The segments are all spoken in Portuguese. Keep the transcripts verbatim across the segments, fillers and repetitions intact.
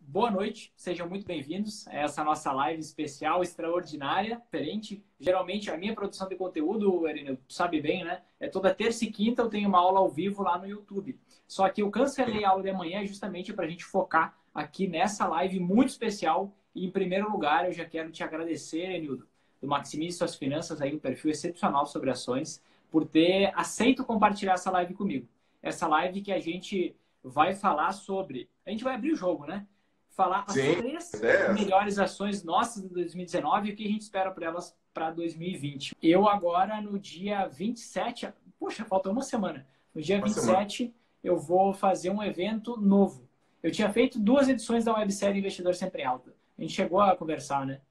boa noite, sejam muito bem-vindos a essa nossa live especial, extraordinária, diferente. Geralmente a minha produção de conteúdo, Erineu, tu sabe bem, né? É toda terça e quinta eu tenho uma aula ao vivo lá no YouTube. Só que eu cancelei a aula de amanhã justamente para a gente focar aqui nessa live muito especial. E em primeiro lugar, eu já quero te agradecer, Enildo, do Maximize Suas Finanças, aí um perfil excepcional sobre ações, por ter aceito compartilhar essa live comigo. Essa live que a gente vai falar sobre... A gente vai abrir o jogo, né? Falar as Sim, três é. melhores ações nossas de dois mil e dezenove e o que a gente espera para elas para dois mil e vinte. Eu agora, no dia vinte e sete... Poxa, falta uma semana. No dia vinte e sete, eu vou fazer um evento novo. Eu tinha feito duas edições da websérie Investidor Sempre em Alta. A gente chegou a conversar, né?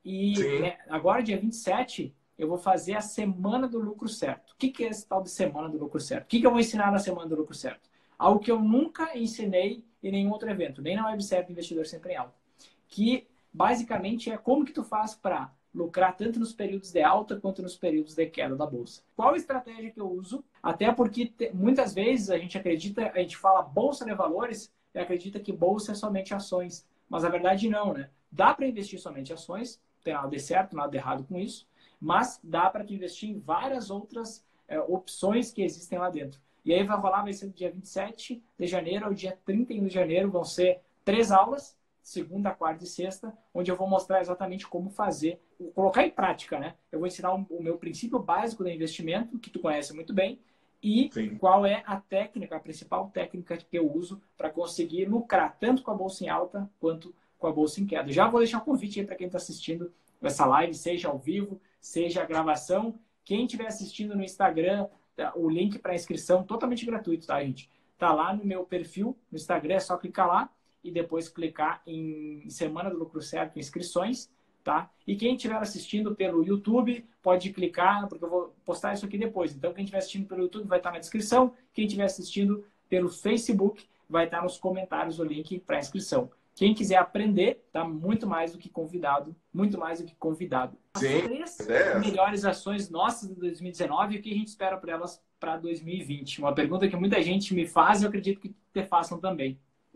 E é, agora, dia vinte e sete, eu vou fazer a Semana do Lucro Certo. O que, que é esse tal de Semana do Lucro Certo? O que, que eu vou ensinar na Semana do Lucro Certo? Algo que eu nunca ensinei em nenhum outro evento, nem na websérie do Investidor Sempre em Alta. Que, basicamente, é como que tu faz para lucrar tanto nos períodos de alta quanto nos períodos de queda da Bolsa. Qual a estratégia que eu uso? Até porque te, muitas vezes a gente acredita, a gente fala Bolsa de Valores e acredita que Bolsa é somente ações. Mas a verdade não, né? Dá para investir somente em ações, não tem nada de certo, nada de errado com isso, mas dá para tu investir em várias outras é, opções que existem lá dentro. E aí vai rolar, vai ser do dia vinte e sete de janeiro ao dia trinta e um de janeiro, vão ser três aulas, segunda, quarta e sexta, onde eu vou mostrar exatamente como fazer, colocar em prática, né? Eu vou ensinar o meu princípio básico de investimento, que tu conhece muito bem, e Sim. qual é a técnica, a principal técnica que eu uso para conseguir lucrar tanto com a bolsa em alta quanto com a bolsa em queda. Já vou deixar um convite aí para quem está assistindo essa live, seja ao vivo, seja a gravação. Quem estiver assistindo no Instagram, o link para inscrição totalmente gratuito, tá, gente? Tá lá no meu perfil no Instagram, é só clicar lá e depois clicar em Semana do Lucro Certo, inscrições, tá? E quem estiver assistindo pelo YouTube, pode clicar, porque eu vou postar isso aqui depois. Então, quem estiver assistindo pelo YouTube vai estar na descrição. Quem estiver assistindo pelo Facebook, vai estar nos comentários o link para inscrição. Quem quiser aprender, tá muito mais do que convidado, muito mais do que convidado. As Sim, três é. melhores ações nossas de dois mil e dezenove e o que a gente espera por elas para dois mil e vinte. Uma pergunta que muita gente me faz e eu acredito que te façam também.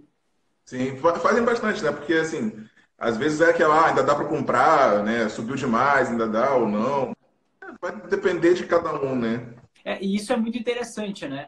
Sim, fazem bastante, né? Porque, assim, às vezes é aquela, ah, ainda dá para comprar, né? Subiu demais, ainda dá ou não. Vai depender de cada um, né? É, e isso é muito interessante, né?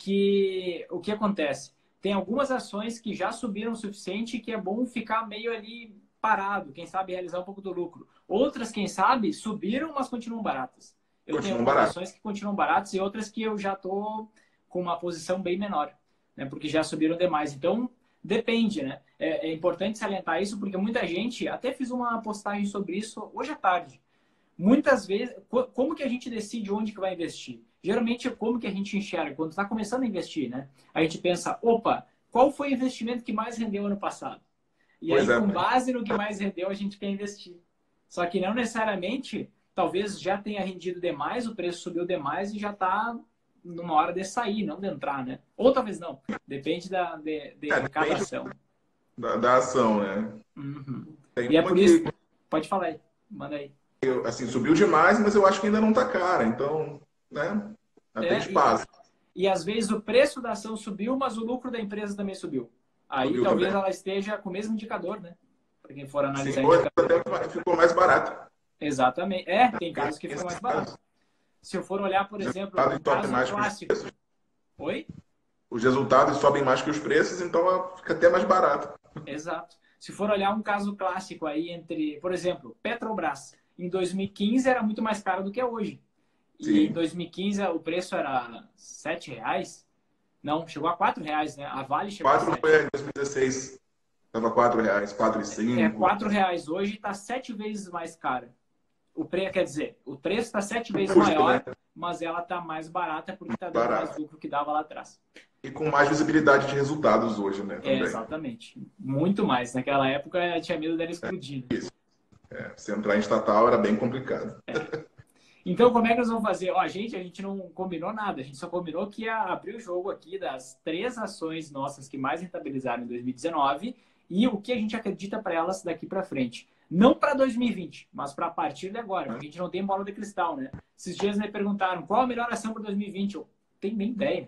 Porque o que acontece? Tem algumas ações que já subiram o suficiente que é bom ficar meio ali parado, quem sabe realizar um pouco do lucro. Outras, quem sabe, subiram, mas continuam baratas. Eu Continuam tenho algumas baratas. ações que continuam baratas e outras que eu já estou com uma posição bem menor, né? Porque já subiram demais. Então, depende, né? É, é importante salientar isso porque muita gente, até fiz uma postagem sobre isso hoje à tarde. Muitas vezes, como que a gente decide onde que vai investir? Geralmente, como que a gente enxerga? Quando está começando a investir, né? A gente pensa, opa, qual foi o investimento que mais rendeu ano passado? E Pois aí, é. com base no que mais rendeu, a gente quer investir. Só que não necessariamente, talvez já tenha rendido demais, o preço subiu demais e já está numa hora de sair, não de entrar, né? Ou talvez não. Depende da, de, de É, cada depende ação. Da, da ação, né? Uhum. Tem E é uma por que, isso... Pode falar aí. Manda aí. assim, subiu demais, mas eu acho que ainda não está cara. Então, né? Até É, e, espaço. e às vezes o preço da ação subiu, mas o lucro da empresa também subiu. Aí Subiu talvez também. ela esteja com o mesmo indicador, né? Para quem for Sim, analisar hoje indicador. até ficou mais barato. Exatamente. É, tem casos que ficam Esse mais caso, baratos. Se eu for olhar, por os exemplo, resultados um sobem caso mais que os clássico. preços. Oi? Os resultados sobem mais que os preços, então fica até mais barato. Exato. Se for olhar um caso clássico aí entre, por exemplo, Petrobras. Em dois mil e quinze era muito mais caro do que é hoje. E em Sim. dois mil e quinze o preço era sete reais. Não, chegou a quatro reais, né? A Vale chegou a quatro sete. foi em dois mil e dezesseis. Estava quatro reais, quatro e É cinco. quatro reais hoje, está sete vezes mais cara. O preço, quer dizer, o preço está sete vezes Custo, maior, né? mas ela está mais barata porque está dando mais Barato. lucro que dava lá atrás. E com mais visibilidade de resultados hoje, né? É, Também. exatamente. Muito mais. Naquela época tinha medo dela explodir. Né? É, se entrar em estatal era bem complicado. É. Então, como é que nós vamos fazer? Ó, a gente, a gente não combinou nada. A gente só combinou que ia abrir o jogo aqui das três ações nossas que mais rentabilizaram em dois mil e dezenove e o que a gente acredita para elas daqui para frente. Não para dois mil e vinte, mas para a partir de agora, porque a gente não tem bola de cristal, né? Esses dias me perguntaram qual a melhor ação para dois mil e vinte. Eu não tenho nem ideia.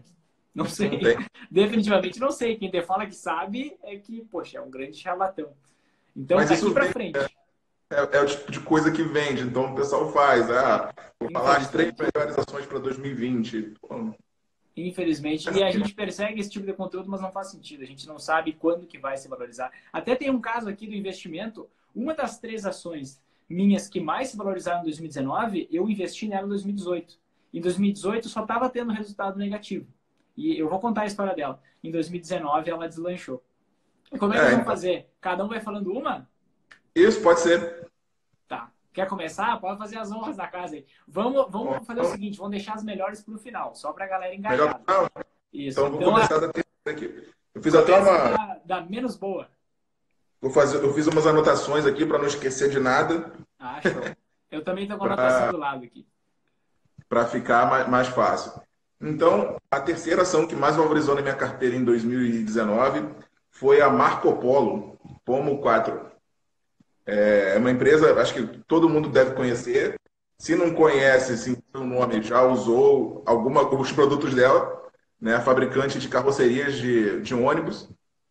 Não sei. Não tem. Definitivamente não sei. Quem te fala que sabe é que, poxa, é um grande charlatão. Então, Mas daqui isso para vem, frente. é, é o tipo de coisa que vende, então o pessoal faz. Ah, vou falar as três Infelizmente. melhores ações para dois mil e vinte. Pô, Infelizmente. E a gente persegue esse tipo de conteúdo, mas não faz sentido. A gente não sabe quando que vai se valorizar. Até tem um caso aqui do investimento. Uma das três ações minhas que mais se valorizaram em dois mil e dezenove, eu investi nela em dois mil e dezoito. Em dois mil e dezoito só estava tendo resultado negativo. E eu vou contar a história dela. Em dois mil e dezenove ela deslanchou. E como é que nós É, vamos então, fazer? Cada um vai falando uma? isso pode ser. Tá. Quer começar? Pode fazer as honras da casa aí. Vamos, vamos fazer o seguinte, vamos deixar as melhores para o final, só para a galera Melhor engajada. não? Isso. Então vou Então, a, começar da terceira aqui. Eu fiz até começa uma. da, da menos boa. Vou fazer, eu fiz umas anotações aqui para não esquecer de nada, Ah, show. Eu também estou com a anotação para do lado aqui. para ficar mais, mais fácil. Então, a terceira ação que mais valorizou na minha carteira em dois mil e dezenove foi a Marco Polo, Pomo quatro. É uma empresa, acho que todo mundo deve conhecer. Se não conhece, sim, o nome já usou alguma, alguns produtos dela, né? Fabricante de carrocerias de, de ônibus.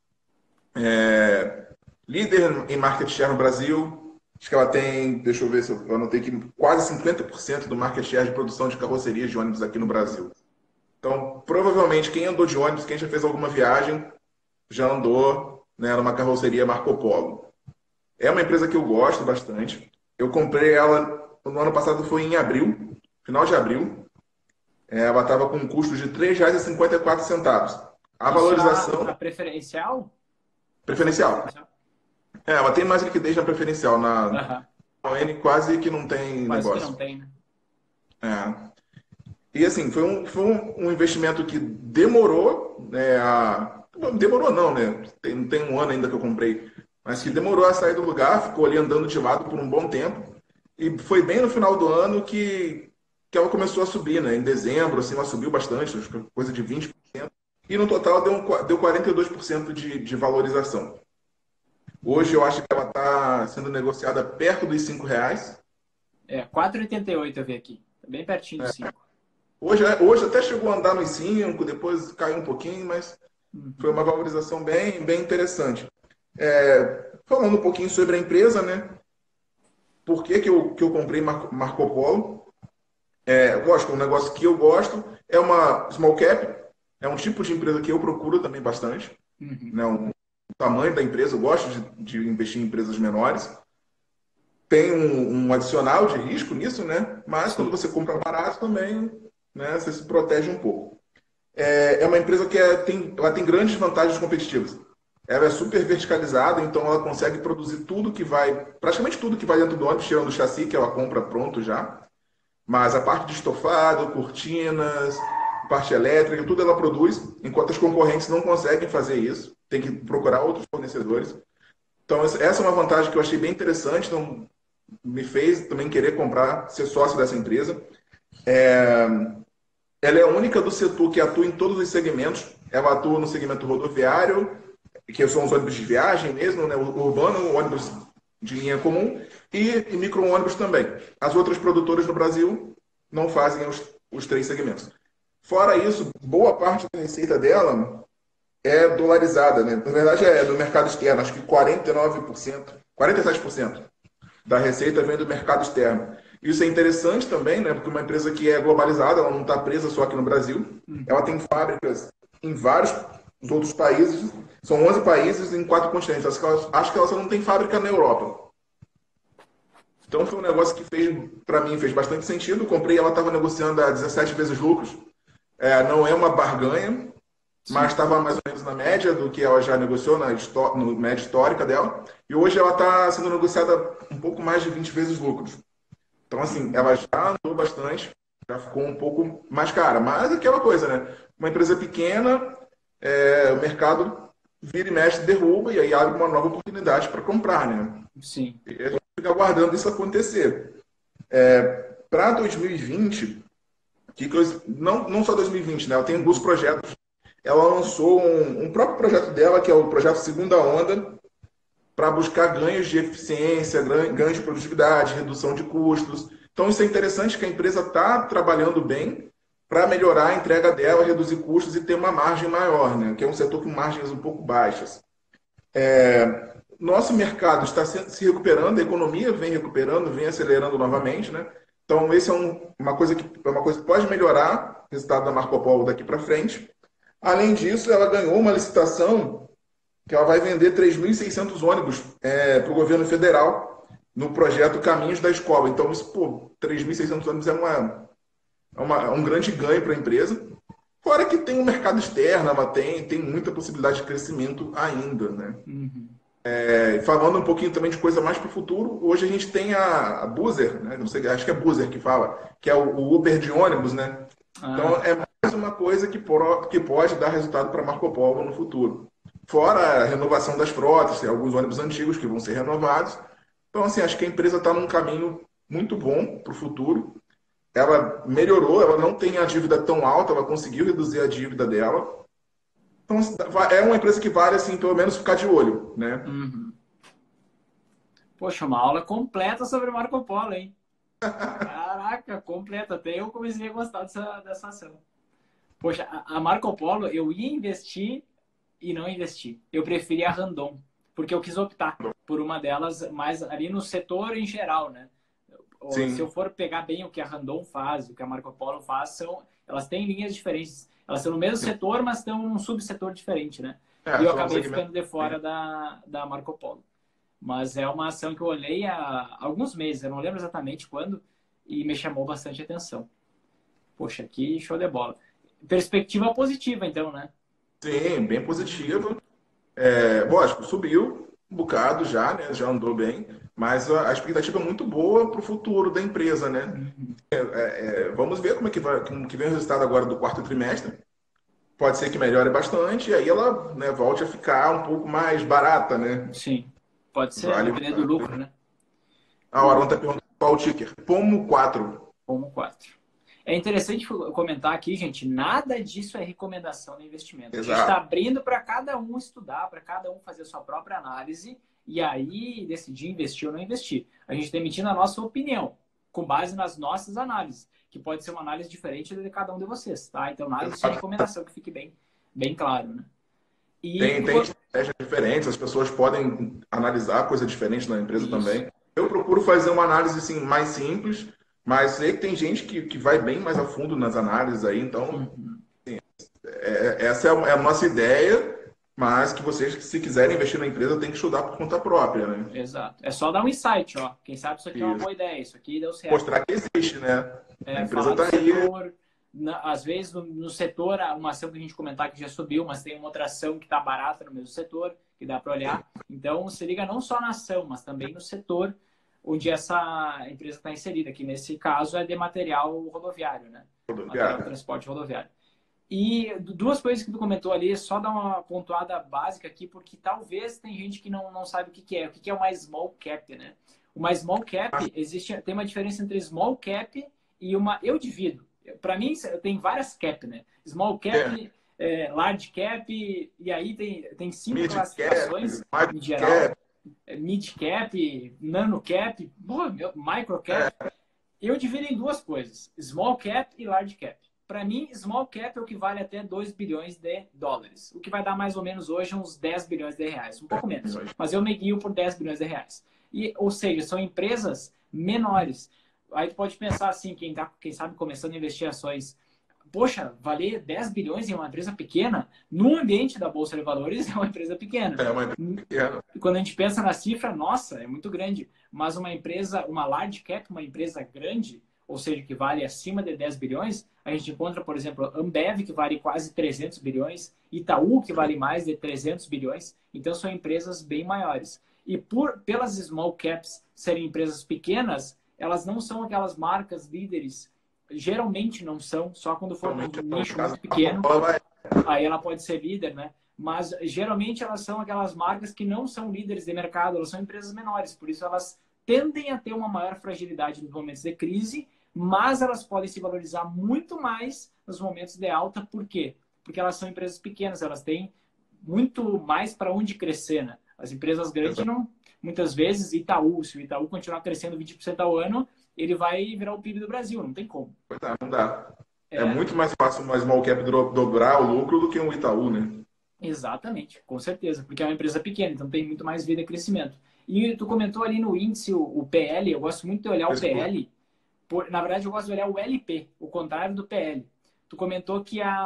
É, líder em market share no Brasil. Acho que ela tem, deixa eu ver se eu anotei aqui, quase cinquenta por cento do market share de produção de carrocerias de ônibus aqui no Brasil. Então, provavelmente, quem andou de ônibus, quem já fez alguma viagem, já andou, né, numa carroceria Marco Polo. É uma empresa que eu gosto bastante. Eu comprei ela no ano passado, foi em abril, final de abril. É, ela estava com um custo de três reais e cinquenta e quatro centavos. A Isso a, valorização a preferencial? Ação preferencial. preferencial? É, ela tem mais liquidez na preferencial. Na Aham. O N quase que não tem Quase que não negócio. tem, né? É. E assim, foi um, foi um, um investimento que demorou, né, a... Demorou não, né? Tem, tem um ano ainda que eu comprei. Mas que Sim. demorou a sair do lugar, ficou ali andando de lado por um bom tempo. E foi bem no final do ano que, que ela começou a subir, né? Em dezembro, assim, ela subiu bastante, acho que coisa de vinte por cento. E no total deu, um, deu quarenta e dois por cento de, de valorização. Hoje eu acho que ela está sendo negociada perto dos cinco reais. É, quatro e oitenta e oito eu vi aqui. Tá bem pertinho dos cinco. Hoje, hoje até chegou a andar nos cinco, depois caiu um pouquinho, mas foi Uhum. uma valorização bem, bem interessante. É, falando um pouquinho sobre a empresa, né? Por que, que, eu, que eu comprei Marco, Marco Polo? É, lógico, um negócio que eu gosto é uma small cap, é um tipo de empresa que eu procuro também bastante. Uhum. Né? Um, o tamanho da empresa, eu gosto de, de investir em empresas menores. Tem um, um adicional de risco nisso, né? Mas quando Sim. você compra barato também, né, você se protege um pouco. É, é uma empresa que é, tem, ela tem grandes vantagens competitivas. Ela é super verticalizada, então ela consegue produzir tudo que vai, praticamente tudo que vai dentro do ônibus, tirando o chassi, que ela compra pronto já. Mas a parte de estofado, cortinas, parte elétrica, tudo ela produz, enquanto as concorrentes não conseguem fazer isso. Tem que procurar outros fornecedores. Então, essa é uma vantagem que eu achei bem interessante. Então, me fez também querer comprar, ser sócio dessa empresa. É, ela é a única do setor que atua em todos os segmentos. Ela atua no segmento rodoviário, que são os ônibus de viagem mesmo, né? O urbano, o ônibus de linha comum e, e micro-ônibus também. As outras produtoras no Brasil não fazem os, os três segmentos. Fora isso, boa parte da receita dela é dolarizada, né? Na verdade, é do mercado externo. Acho que quarenta e nove por cento, quarenta e sete por cento da receita vem do mercado externo. Isso é interessante também, né? Porque uma empresa que é globalizada, ela não está presa só aqui no Brasil. Ela Uhum. tem fábricas em vários outros países. São onze países em quatro continentes. Acho que ela, acho que ela só não tem fábrica na Europa. Então foi um negócio que fez, para mim, fez bastante sentido. Comprei, ela estava negociando a dezessete vezes lucros. É, não é uma barganha, mas Sim. estava mais ou menos na média do que ela já negociou, na no média histórica dela. E hoje ela está sendo negociada um pouco mais de vinte vezes lucros. Então, assim, Uhum. ela já andou bastante, já ficou um pouco mais cara. Mas é aquela coisa, né? Uma empresa pequena, é, o mercado vira e mexe, derruba, e aí abre uma nova oportunidade para comprar, né? Sim. E a gente fica aguardando isso acontecer. Para dois mil e vinte, que coisa, não, não só dois mil e vinte, né? Ela tem alguns Uhum. projetos. Ela lançou um, um próprio projeto dela, que é o projeto Segunda Onda, para buscar ganhos de eficiência, ganhos de produtividade, redução de custos. Então, isso é interessante que a empresa está trabalhando bem, para melhorar a entrega dela, reduzir custos e ter uma margem maior, né? Que é um setor com margens um pouco baixas. É, nosso mercado está se recuperando, a economia vem recuperando, vem acelerando novamente, né? Então, esse é um, uma coisa que é uma coisa que pode melhorar o resultado da Marco Polo daqui para frente. Além disso, ela ganhou uma licitação que ela vai vender três mil e seiscentos ônibus é, para o governo federal no projeto Caminhos da Escola. Então, isso, pô, três mil e seiscentos ônibus é, uma, é, uma, é um grande ganho para a empresa. Fora que tem o um mercado externo, ela tem, tem muita possibilidade de crescimento ainda, né? Uhum. É, falando um pouquinho também de coisa mais para o futuro, hoje a gente tem a, a Buser, né? Não sei, acho que é Buser que fala, que é o, o Uber de ônibus, né? Ah. Então é mais uma coisa que, por, que pode dar resultado para Marco Polo no futuro. Fora a renovação das frotas, tem alguns ônibus antigos que vão ser renovados. Então, assim, acho que a empresa está num caminho muito bom para o futuro. Ela melhorou, ela não tem a dívida tão alta, ela conseguiu reduzir a dívida dela. Então, é uma empresa que vale, assim, pelo menos ficar de olho, né? Uhum. Poxa, uma aula completa sobre Marco Polo, hein? Caraca, completa. Até eu comecei a gostar dessa, dessa ação. Poxa, a Marco Polo, eu ia investir e não investi. Eu preferi a Randon, porque eu quis optar por uma delas mais ali no setor em geral, né? Sim. Se eu for pegar bem o que a Randon faz, o que a Marco Polo faz, são, elas têm linhas diferentes. Elas estão no mesmo setor, mas estão num subsetor diferente, né? É, e eu só um acabei segmento. ficando de fora da, da Marco Polo. Mas é uma ação que eu olhei há alguns meses, eu não lembro exatamente quando, e me chamou bastante atenção. Poxa, que show de bola. Perspectiva positiva, então, né? Sim, bem positiva. É, lógico, subiu um bocado já, né? Já andou bem, mas a, a expectativa é muito boa para o futuro da empresa, né? Uhum. É, é, vamos ver como é que, vai, como que vem o resultado agora do quarto trimestre. Pode ser que melhore bastante e aí ela, né, volte a ficar um pouco mais barata, né? Sim, pode ser, Vale. dependendo do lucro, né? A Aron está perguntando qual o ticker. Pomo quatro. Como quatro. É interessante comentar aqui, gente, nada disso é recomendação de investimento. Exato. A gente está abrindo para cada um estudar, para cada um fazer a sua própria análise e aí decidir investir ou não investir. A gente está emitindo a nossa opinião, com base nas nossas análises, que pode ser uma análise diferente de cada um de vocês, tá? Então, nada disso é recomendação, que fique bem, bem claro, né? E tem, tem estratégias diferentes, as pessoas podem analisar coisa diferente na empresa Isso. também. Eu procuro fazer uma análise assim, mais simples, mas sei que tem gente que, que vai bem mais a fundo nas análises aí, então uhum. assim, é, essa é a nossa ideia, mas que vocês, se quiserem investir na empresa, tem que estudar por conta própria, né? Exato. É só dar um insight, ó. Quem sabe isso aqui isso. é uma boa ideia, isso aqui deu certo. Mostrar que existe, né? É, a empresa tá aí. Setor, na, às vezes, no, no setor, uma ação que a gente comentar que já subiu, mas tem uma outra ação que está barata no mesmo setor, que dá para olhar. Então, se liga não só na ação, mas também no setor onde essa empresa está inserida, que nesse caso é de material rodoviário, né? Rodoviário. Material de transporte rodoviário. E duas coisas que tu comentou ali, só dar uma pontuada básica aqui, porque talvez tem gente que não, não sabe o que, que é. O que, que é uma small cap, né? Uma small cap, existe, tem uma diferença entre small cap e uma... Eu divido. Para mim, tem várias cap, né? Small cap, é. É, large cap, e aí tem, tem cinco mid classificações cap, em geral. Cap. Mid cap, nano cap, micro cap. É. Eu divido em duas coisas, small cap e large cap. Para mim, small cap é o que vale até dois bilhões de dólares, o que vai dar mais ou menos hoje uns dez bilhões de reais, um pouco menos, mas eu me guio por dez bilhões de reais. E, ou seja, são empresas menores. Aí tu pode pensar assim, quem, tá, quem sabe começando a investir em ações, poxa, valer dez bilhões em uma empresa pequena, no ambiente da Bolsa de Valores é uma empresa pequena. É uma empresa pequena. Quando a gente pensa na cifra, nossa, é muito grande. Mas uma empresa, uma large cap, uma empresa grande, ou seja, que vale acima de dez bilhões, a gente encontra, por exemplo, Ambev, que vale quase trezentos bilhões, Itaú, que vale mais de trezentos bilhões. Então, são empresas bem maiores. E por, pelas small caps serem empresas pequenas, elas não são aquelas marcas líderes. Geralmente não são, só quando for um nicho muito pequeno, aí ela pode ser líder, né? Mas geralmente elas são aquelas marcas que não são líderes de mercado, elas são empresas menores, por isso elas tendem a ter uma maior fragilidade nos momentos de crise, mas elas podem se valorizar muito mais nos momentos de alta. Por quê? Porque elas são empresas pequenas, elas têm muito mais para onde crescer, né? As empresas grandes não, muitas vezes, Itaú, se o Itaú continuar crescendo vinte por cento ao ano, ele vai virar o P I B do Brasil, não tem como. Não dá. É muito mais fácil uma small cap do- dobrar o lucro do que um Itaú, né? Exatamente, com certeza, porque é uma empresa pequena, então tem muito mais vida e crescimento. E tu comentou ali no índice o, o P L, eu gosto muito de olhar o Esse por- P L, por, na verdade eu gosto de olhar o L P, o contrário do P L. Tu comentou que a,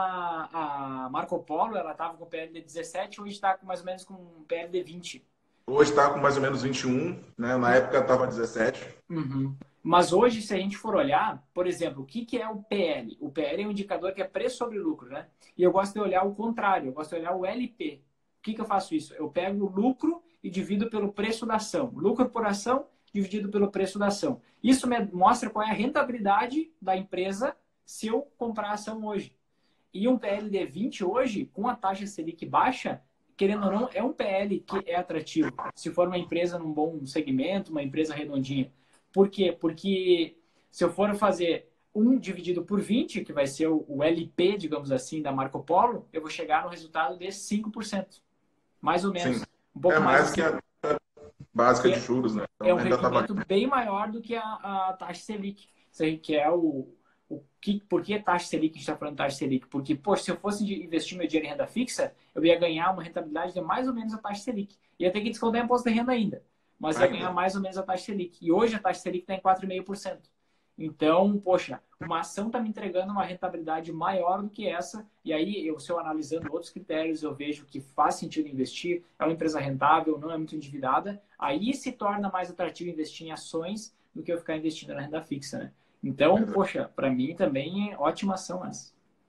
a Marco Polo, ela estava com P L de dezessete, hoje está com mais ou menos com um P L de vinte. Hoje está com mais ou menos vinte e um, né? Na época estava dezessete. Uhum. Mas hoje, se a gente for olhar, por exemplo, o que, que é o P L? O P L é um indicador que é preço sobre lucro, né? E eu gosto de olhar o contrário, eu gosto de olhar o L P. O que, que eu faço isso? Eu pego o lucro e divido pelo preço da ação. Lucro por ação dividido pelo preço da ação. Isso me mostra qual é a rentabilidade da empresa se eu comprar a ação hoje. E um P L de vinte hoje, com a taxa Selic baixa, querendo ou não, é um P L que é atrativo. Se for uma empresa num bom segmento, uma empresa redondinha. Por quê? Porque se eu for fazer um dividido por vinte, que vai ser o L P, digamos assim, da Marco Polo, eu vou chegar no resultado de cinco por cento. Mais ou Sim. menos. Um pouco É mais mais de que cinco por cento. a básica de É, juros, né? é Então um ainda está rendimento bem maior do que a, a taxa Selic. Isso aí que é o, o que, por que taxa Selic? A gente está falando taxa Selic? Porque, poxa, se eu fosse investir meu dinheiro em renda fixa, eu ia ganhar uma rentabilidade de mais ou menos a taxa Selic. Ia ter que descontar imposto de renda ainda, mas ia ganhar ainda. mais ou menos a taxa Selic. E hoje a taxa Selic está em quatro vírgula cinco por cento. Então, poxa, uma ação está me entregando uma rentabilidade maior do que essa, e aí, eu, se eu analisando outros critérios, eu vejo que faz sentido investir, é uma empresa rentável, não é muito endividada, aí se torna mais atrativo investir em ações do que eu ficar investindo na renda fixa, né? Então, poxa, para mim também é ótima ação essa.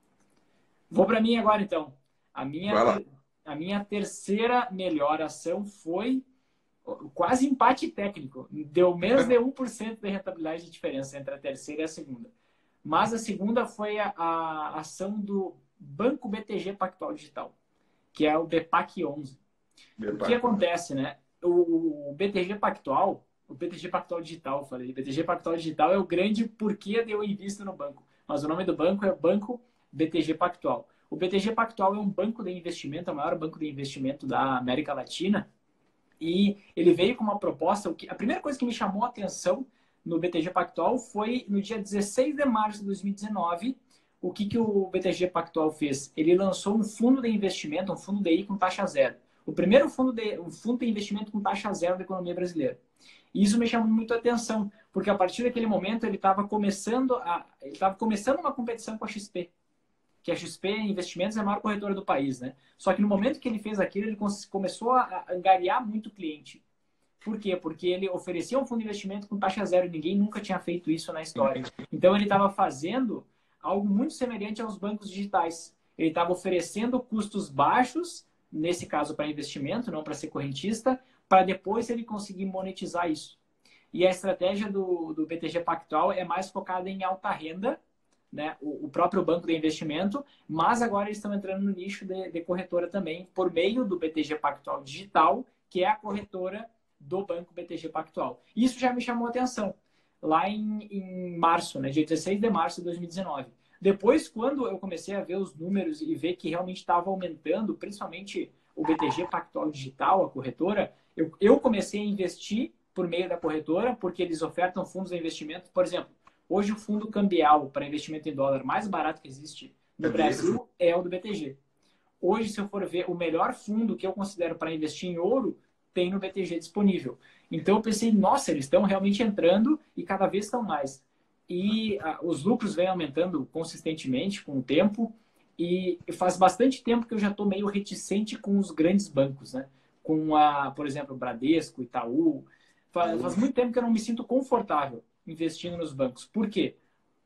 Vou para mim agora, então. A minha, Vai lá. ter... a minha terceira melhor ação foi quase empate técnico. Deu menos de um por cento de rentabilidade de diferença entre a terceira e a segunda. Mas a segunda foi a, a ação do Banco B T G Pactual Digital, que é o B P A C onze. O que acontece, né? O, o B T G Pactual, o B T G Pactual Digital, eu falei, B T G Pactual Digital é o grande porquê de eu invisto no banco. Mas o nome do banco é Banco B T G Pactual. O B T G Pactual é um banco de investimento, é o maior banco de investimento da América Latina. E ele veio com uma proposta. A primeira coisa que me chamou a atenção no B T G Pactual foi no dia dezesseis de março de dois mil e dezenove. O que, que o B T G Pactual fez? Ele lançou um fundo de investimento, um fundo D I com taxa zero. O primeiro fundo de, um fundo de investimento com taxa zero da economia brasileira. E isso me chamou muito a atenção, porque a partir daquele momento ele estava começando, a, ele estava começando uma competição com a X P. Que a X P Investimentos é a maior corretora do país, né? Só que no momento que ele fez aquilo, ele começou a angariar muito cliente. Por quê? Porque ele oferecia um fundo de investimento com taxa zero e ninguém nunca tinha feito isso na história. Então ele estava fazendo algo muito semelhante aos bancos digitais. Ele estava oferecendo custos baixos, nesse caso para investimento, não para ser correntista, para depois ele conseguir monetizar isso. E a estratégia do, do B T G Pactual é mais focada em alta renda, né, o, o próprio banco de investimento, mas agora eles estão entrando no nicho de, de corretora também, por meio do B T G Pactual Digital, que é a corretora do banco B T G Pactual. Isso já me chamou a atenção, lá em, em março, né, dia dezesseis de março de dois mil e dezenove. Depois, quando eu comecei a ver os números e ver que realmente estava aumentando, principalmente o B T G Pactual Digital, a corretora, eu, eu comecei a investir por meio da corretora, porque eles ofertam fundos de investimento, por exemplo, hoje o fundo cambial para investimento em dólar mais barato que existe no Brasil é o do B T G. Hoje, se eu for ver, o melhor fundo que eu considero para investir em ouro tem no B T G disponível. Então eu pensei, nossa, eles estão realmente entrando e cada vez estão mais. E ah, os lucros vêm aumentando consistentemente com o tempo e faz bastante tempo que eu já estou meio reticente com os grandes bancos, né? Com, a, por exemplo, Bradesco, Itaú. Faz, faz muito tempo que eu não me sinto confortável investindo nos bancos. Por quê?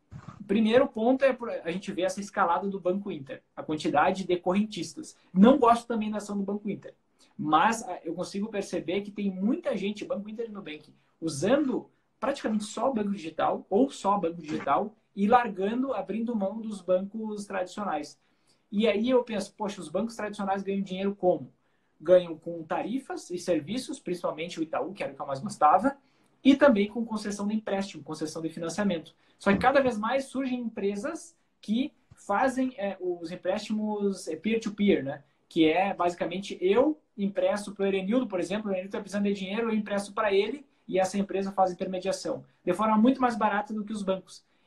O primeiro ponto é a gente ver essa escalada do Banco Inter, a quantidade de correntistas. Não gosto também da ação do Banco Inter, mas eu consigo perceber que tem muita gente, Banco Inter e Nubank, usando praticamente só o banco digital ou só o banco digital e largando, abrindo mão dos bancos tradicionais. E aí eu penso, poxa, os bancos tradicionais ganham dinheiro como? Ganham com tarifas e serviços, principalmente o Itaú, que era o que eu mais gostava, e também com concessão de empréstimo, concessão de financiamento. Só que cada vez mais surgem empresas que fazem é, os empréstimos peer-to-peer, né? Que é basicamente eu empresto para o Erenildo, por exemplo, o Erenildo está precisando de dinheiro, eu empresto para ele e essa empresa faz intermediação. De forma muito mais barata do que os bancos.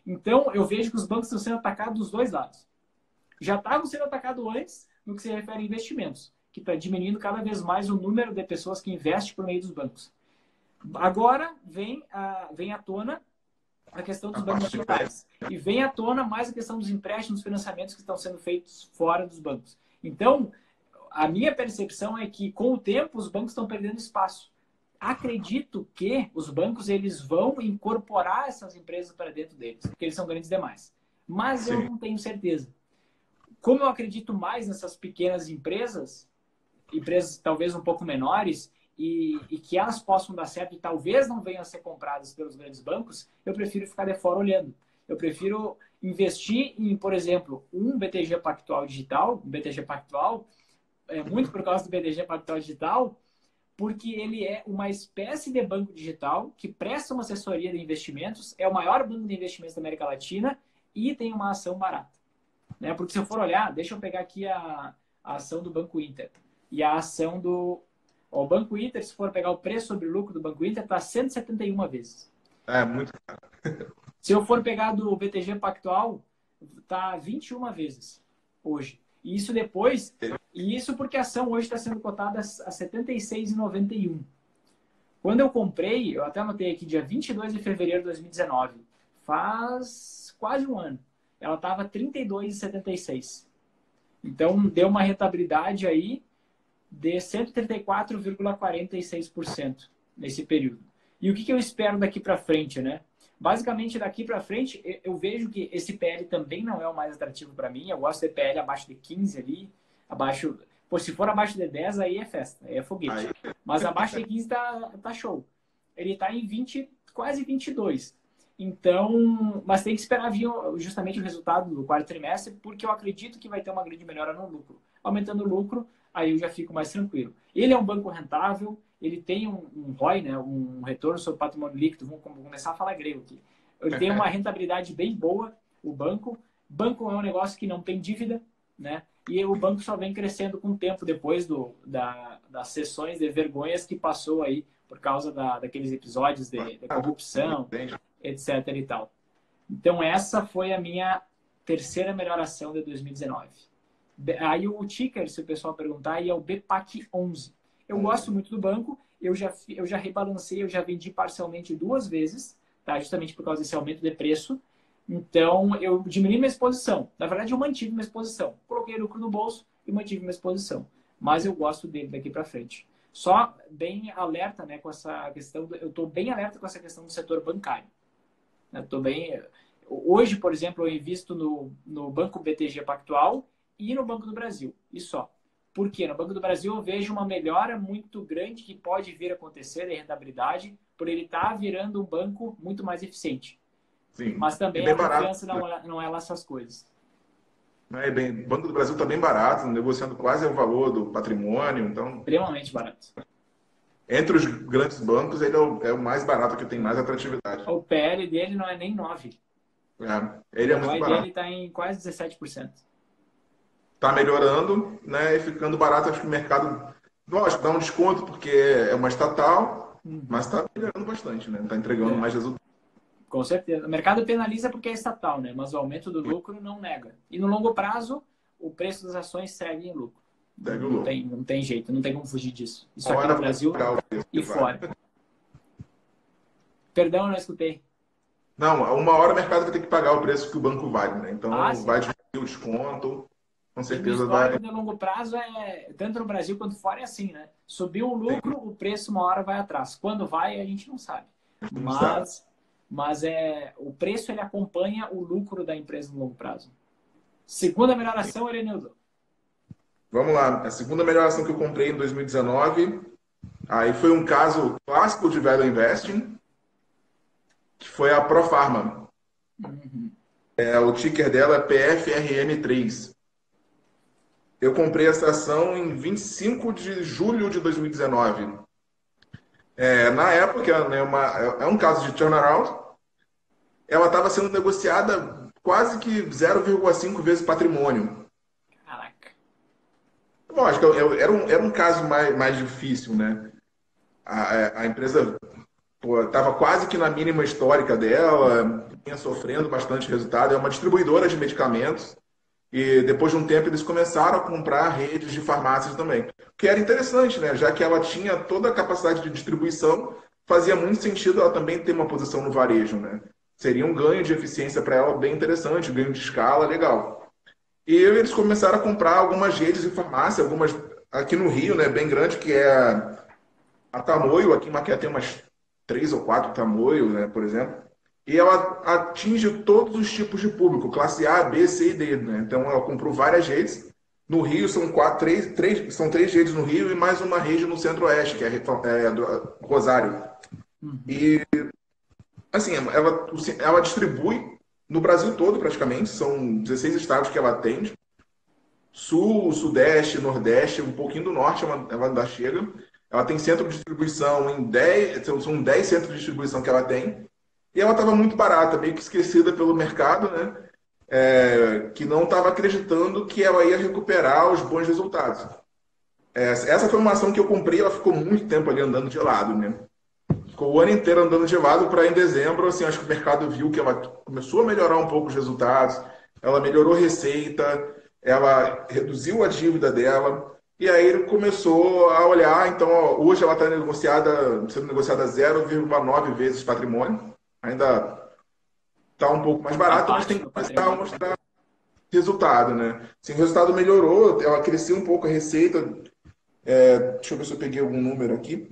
Então, eu vejo que os bancos estão sendo atacados dos dois lados. Já estavam sendo atacados antes no que se refere a investimentos, que está diminuindo cada vez mais o número de pessoas que investem por meio dos bancos. Agora vem, a, vem à tona a questão dos bancos digitais. E vem à tona mais a questão dos empréstimos, dos financiamentos que estão sendo feitos fora dos bancos. Então, a minha percepção é que, com o tempo, os bancos estão perdendo espaço. Acredito que os bancos eles vão incorporar essas empresas para dentro deles, porque eles são grandes demais. Mas Sim. eu não tenho certeza. Como eu acredito mais nessas pequenas empresas, empresas talvez um pouco menores, e, e que elas possam dar certo e talvez não venham a ser compradas pelos grandes bancos, eu prefiro ficar de fora olhando. Eu prefiro investir em, por exemplo, um B T G Pactual digital, um B T G Pactual, é, muito por causa do B T G Pactual digital, porque ele é uma espécie de banco digital que presta uma assessoria de investimentos, é o maior banco de investimentos da América Latina e tem uma ação barata. Né? Porque se eu for olhar, deixa eu pegar aqui a, a ação do Banco Inter e a ação do... O Banco Inter, se for pegar o preço sobre lucro do Banco Inter, está cento e setenta e uma vezes. É, muito caro. Se eu for pegar do B T G Pactual, está vinte e uma vezes hoje. E isso depois... E isso porque a ação hoje está sendo cotada a setenta e seis reais e noventa e um centavos. Quando eu comprei, eu até anotei aqui, dia vinte e dois de fevereiro de dois mil e dezenove. Faz quase um ano. Ela estava trinta e dois reais e setenta e seis centavos. Então, deu uma rentabilidade aí de cento e trinta e quatro vírgula quarenta e seis por cento nesse período. E o que, que eu espero daqui para frente, né? Basicamente, daqui para frente, eu vejo que esse P L também não é o mais atrativo para mim. Eu gosto de P L abaixo de quinze ali, abaixo... Pô, se for abaixo de dez, aí é festa, aí é foguete. Mas abaixo de quinze tá, tá show. Ele tá em vinte, quase vinte e dois. Então, mas tem que esperar vir justamente o resultado do quarto trimestre, porque eu acredito que vai ter uma grande melhora no lucro. Aumentando o lucro, aí eu já fico mais tranquilo. Ele é um banco rentável, ele tem um, um R O I, né, um retorno sobre patrimônio líquido, vamos começar a falar grego aqui. Ele tem uma rentabilidade bem boa, o banco. Banco é um negócio que não tem dívida, né? E o banco só vem crescendo com o tempo depois do, da, das sessões de vergonhas que passou aí por causa da, daqueles episódios de, de corrupção, etc e tal. Então essa foi a minha terceira melhor ação de dois mil e dezenove. Aí o ticker, se o pessoal perguntar, aí é o B P A C onze. Eu gosto muito do banco, eu já, eu já rebalancei, eu já vendi parcialmente duas vezes, tá? Justamente por causa desse aumento de preço. Então, eu diminui minha exposição. Na verdade, eu mantive minha exposição. Coloquei lucro no bolso e mantive minha exposição. Mas eu gosto dele daqui para frente. Só bem alerta, né, com essa questão... Do, eu estou bem alerta com essa questão do setor bancário. Eu tô bem... Hoje, por exemplo, eu invisto no, no Banco B T G Pactual e no Banco do Brasil. E só. Por quê? No Banco do Brasil eu vejo uma melhora muito grande que pode vir a acontecer de rentabilidade por ele estar tá virando um banco muito mais eficiente. Sim. Mas também a confiança não é, não é lá essas coisas. É bem, o Banco do Brasil está bem barato, negociando quase o valor do patrimônio. Então, extremamente barato. Entre os grandes bancos, ele é o, é o mais barato, que tem mais atratividade. O P L dele não é nem nove. É, ele é muito barato. O dele está em quase dezessete por cento. Está melhorando, né? E ficando barato. Acho que o mercado, lógico, dá um desconto, porque é uma estatal, uhum. mas está melhorando bastante, né? Está entregando é. mais resultados. Com certeza. O mercado penaliza porque é estatal, né? Mas o aumento do lucro não nega. E no longo prazo, o preço das ações segue em lucro. Segue não, lucro. Tem, não tem jeito, não tem como fugir disso. Isso Fora aqui no Brasil e fora. Vale. Perdão, eu não escutei. Não, uma hora o mercado vai ter que pagar o preço que o banco vale, né? Então ah, vai diminuir o desconto, com certeza vai. vai. No longo prazo, é, tanto no Brasil quanto fora, é assim, né? Subiu o lucro, Sim. o preço uma hora vai atrás. Quando vai, a gente não sabe. Não Mas... sabe. Mas é, o preço ele acompanha o lucro da empresa no longo prazo. Segunda melhor ação, Erenildo. Vamos lá. A segunda melhor ação que eu comprei em dois mil e dezenove, aí foi um caso clássico de Value Investing, que foi a Profarma. Uhum. É, o ticker dela é P F R M três. Eu comprei essa ação em vinte e cinco de julho de dois mil e dezenove. É, na época, né, uma, é um caso de turnaround. Ela estava sendo negociada quase que zero vírgula cinco vezes patrimônio. Caraca. Lógico, era um, era um caso mais, mais difícil, né? A, a empresa estava quase que na mínima histórica dela, vinha sofrendo bastante resultado. É uma distribuidora de medicamentos. E depois de um tempo eles começaram a comprar redes de farmácias também. O que era interessante, né? Já que ela tinha toda a capacidade de distribuição, fazia muito sentido ela também ter uma posição no varejo, né? Seria um ganho de eficiência para ela bem interessante, um ganho de escala legal. E eles começaram a comprar algumas redes de farmácia, algumas aqui no Rio, né? Bem grande, que é a Tamoio, aqui em Macaé tem umas três ou quatro Tamoio, né, por exemplo. E ela atinge todos os tipos de público, classe A, B, C e D, né? Então ela comprou várias redes. No Rio são quatro, três, três, são três redes no Rio e mais uma rede no Centro-Oeste, que é, é do Rosário. Uhum. E assim, ela, ela distribui no Brasil todo praticamente, são dezesseis estados que ela atende. Sul, Sudeste, Nordeste, um pouquinho do Norte ela, ela ainda chega. Ela tem centro de distribuição em dez, são dez centros de distribuição que ela tem. E ela estava muito barata, meio que esquecida pelo mercado, né? É, que não estava acreditando que ela ia recuperar os bons resultados. É, essa foi uma ação que eu comprei, ela ficou muito tempo ali andando de lado, né? Ficou o ano inteiro andando de lado para em dezembro, assim, acho que o mercado viu que ela começou a melhorar um pouco os resultados, ela melhorou receita, ela reduziu a dívida dela, e aí ele começou a olhar, então ó, hoje ela está negociada, sendo negociada zero vírgula nove vezes patrimônio, ainda está um pouco mais barato, mas tem que começar a mostrar resultado, né? Sim, o resultado melhorou, ela cresceu um pouco a receita. É, deixa eu ver se eu peguei algum número aqui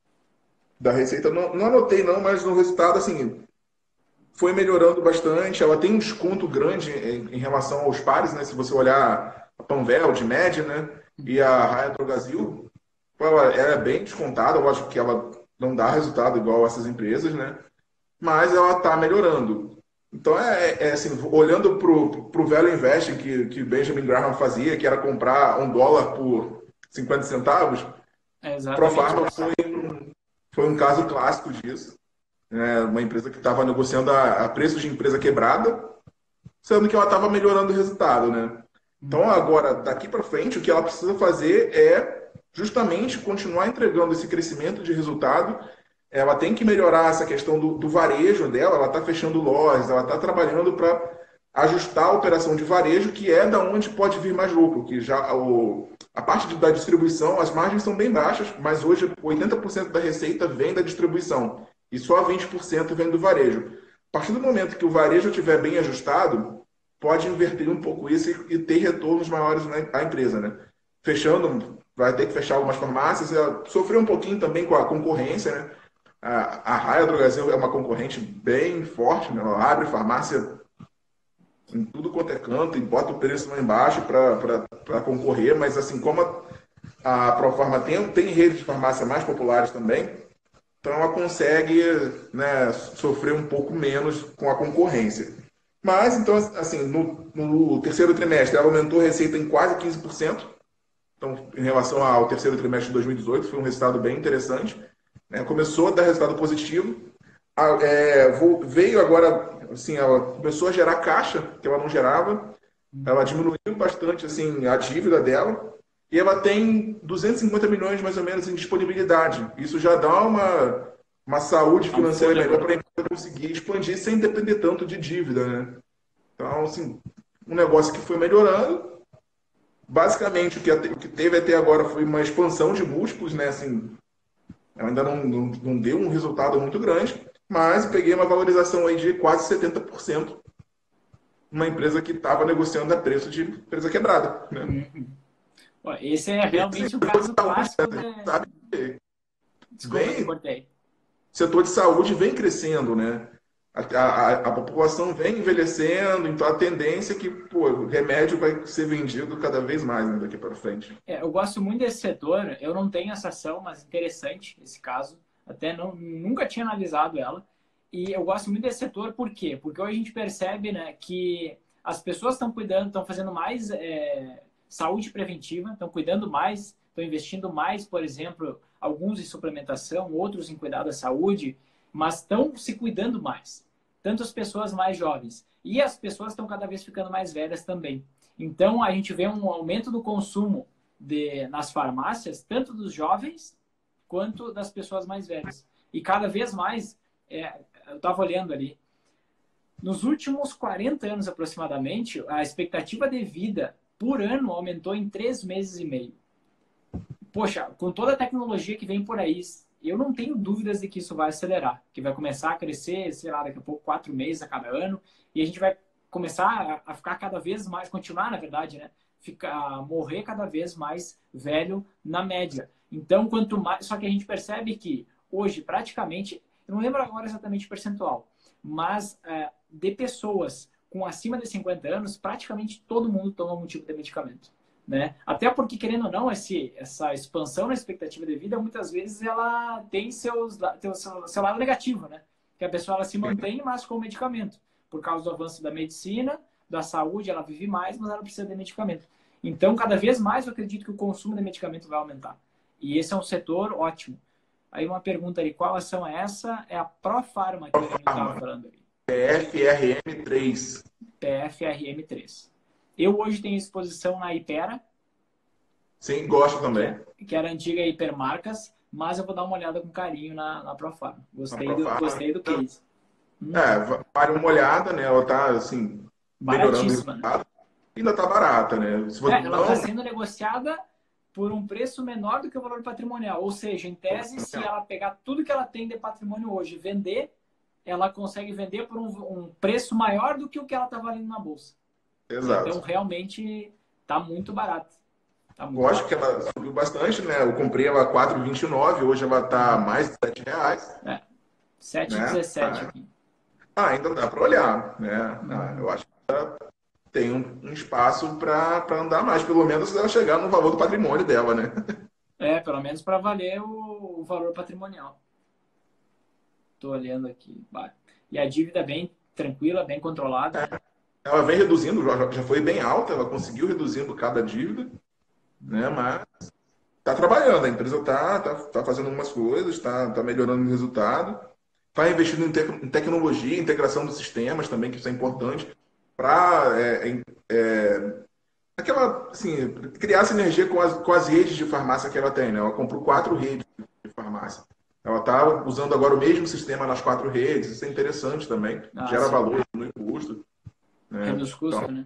da receita. Não, não anotei não, mas no resultado, assim, foi melhorando bastante. Ela tem um desconto grande em, em relação aos pares, né? Se você olhar a Panvel, de média, né? E a Raia Drogasil, ela, ela é bem descontada. Eu acho que ela não dá resultado igual essas empresas, né? Mas ela está melhorando. Então, é, é assim, olhando para o velho investing que, que Benjamin Graham fazia, que era comprar um dólar por cinquenta centavos, É Profarma foi, um- foi um caso clássico disso. Né? Uma empresa que estava negociando a, a preço de empresa quebrada, sendo que ela estava melhorando o resultado. Né? Então, agora, daqui para frente, o que ela precisa fazer é justamente continuar entregando esse crescimento de resultado. Ela tem que melhorar essa questão do, do varejo dela, ela está fechando lojas, ela está trabalhando para ajustar a operação de varejo, que é da onde pode vir mais lucro, que já o, a parte de, da distribuição, as margens são bem baixas, mas hoje oitenta por cento da receita vem da distribuição e só vinte por cento vem do varejo. A partir do momento que o varejo estiver bem ajustado, pode inverter um pouco isso e, e ter retornos maiores na empresa, né? Fechando, vai ter que fechar algumas farmácias, sofreu um pouquinho também com a concorrência, né? A, a Raia Drogasil é uma concorrente bem forte, né? Ela abre farmácia em tudo quanto é canto e bota o preço lá embaixo para concorrer, mas assim, como a, a Profarma tem, tem redes de farmácia mais populares também, então ela consegue, né, sofrer um pouco menos com a concorrência. Mas, então, assim, no, no terceiro trimestre ela aumentou a receita em quase quinze por cento, então, em relação ao terceiro trimestre de dois mil e dezoito, foi um resultado bem interessante. Né? Começou a dar resultado positivo, a, é, vou, veio agora, assim, ela começou a gerar caixa, que ela não gerava, ela diminuiu bastante, assim, a dívida dela, e ela tem duzentos e cinquenta milhões, mais ou menos, em disponibilidade. Isso já dá uma, uma saúde financeira melhor para a empresa conseguir expandir sem depender tanto de dívida, né? Então, assim, um negócio que foi melhorando. Basicamente, o que, o que teve até agora foi uma expansão de múltiplos, né? Assim, ainda não, não, não deu um resultado muito grande, mas peguei uma valorização aí de quase setenta por cento numa empresa que estava negociando a preço de empresa quebrada. Né? Uhum. Esse é realmente o caso clássico da... Sabe? Desculpa, Vem, te cortei. o setor de saúde vem crescendo, né? A, a, a população vem envelhecendo, então a tendência é que pô, o remédio vai ser vendido cada vez mais, né, daqui para frente. É, eu gosto muito desse setor, eu não tenho essa ação, mas interessante esse caso, até não, nunca tinha analisado ela, e eu gosto muito desse setor, por quê? Porque hoje a gente percebe, né, que as pessoas estão cuidando, estão fazendo mais é, saúde preventiva, estão cuidando mais, estão investindo mais, por exemplo, alguns em suplementação, outros em cuidar da saúde, mas estão se cuidando mais. Tanto as pessoas mais jovens. E as pessoas estão cada vez ficando mais velhas também. Então, a gente vê um aumento do consumo de, nas farmácias, tanto dos jovens quanto das pessoas mais velhas. E cada vez mais, é, eu estava olhando ali, Nos últimos quarenta anos, aproximadamente, a expectativa de vida por ano aumentou em três meses e meio. Poxa, com toda a tecnologia que vem por aí, eu não tenho dúvidas de que isso vai acelerar, que vai começar a crescer, sei lá, daqui a pouco, quatro meses a cada ano, e a gente vai começar a ficar cada vez mais, continuar, na verdade, né? Ficar, morrer cada vez mais velho na média. Então, quanto mais... Só que a gente percebe que hoje, praticamente, eu não lembro agora exatamente o percentual, mas é, de pessoas com acima de cinquenta anos, praticamente todo mundo toma algum tipo de medicamento. Né? Até porque, querendo ou não, esse, essa expansão na expectativa de vida, muitas vezes ela tem seus, tem seu, seu lado negativo, né? Que a pessoa ela se mantém, mas com medicamento. Por causa do avanço da medicina, da saúde, ela vive mais, mas ela precisa de medicamento. Então, cada vez mais eu acredito que o consumo de medicamento vai aumentar. E esse é um setor ótimo. Aí uma pergunta ali, qual ação é essa? É a Profarma que eu estava falando ali. P F R M três. P F R M três. Eu hoje tenho exposição na Hypera. Sim, gosto também. Que, que era a antiga Hipermarcas, mas eu vou dar uma olhada com carinho na, na Profarma. Gostei, na Profarma, do, gostei do case. Hum. É, vale uma olhada, né? Ela tá, assim, baratíssima, né? Ainda tá barata, né? Se você é, ela está não... sendo negociada por um preço menor do que o valor patrimonial. Ou seja, em tese, se ela pegar tudo que ela tem de patrimônio hoje e vender, ela consegue vender por um, um preço maior do que o que ela está valendo na bolsa. Exato. Então, realmente, está muito barato. Tá muito Lógico que ela subiu bastante, né? Eu comprei ela a quatro reais e vinte e nove centavos, hoje ela está mais de sete reais. É, sete reais e dezessete né? aqui. Ah, ainda dá para olhar, né? Ah, eu acho que ela tem um, um espaço para andar mais, pelo menos se ela chegar no valor do patrimônio dela, né? É, pelo menos para valer o, o valor patrimonial. Estou olhando aqui. E a dívida bem tranquila, bem controlada. É. Ela vem reduzindo, já foi bem alta, ela conseguiu reduzindo cada dívida, né? Mas está trabalhando, a empresa está tá, tá fazendo algumas coisas, está tá melhorando o resultado, está investindo em, te, em tecnologia, integração dos sistemas também, que isso é importante, para é, é, aquela, assim, criar sinergia com as, com as redes de farmácia que ela tem. Né? Ela comprou quatro redes de farmácia. Ela está usando agora o mesmo sistema nas quatro redes, isso é interessante também, ah, gera sim. valor, diminui custo. Né? Reduz custo, então, né?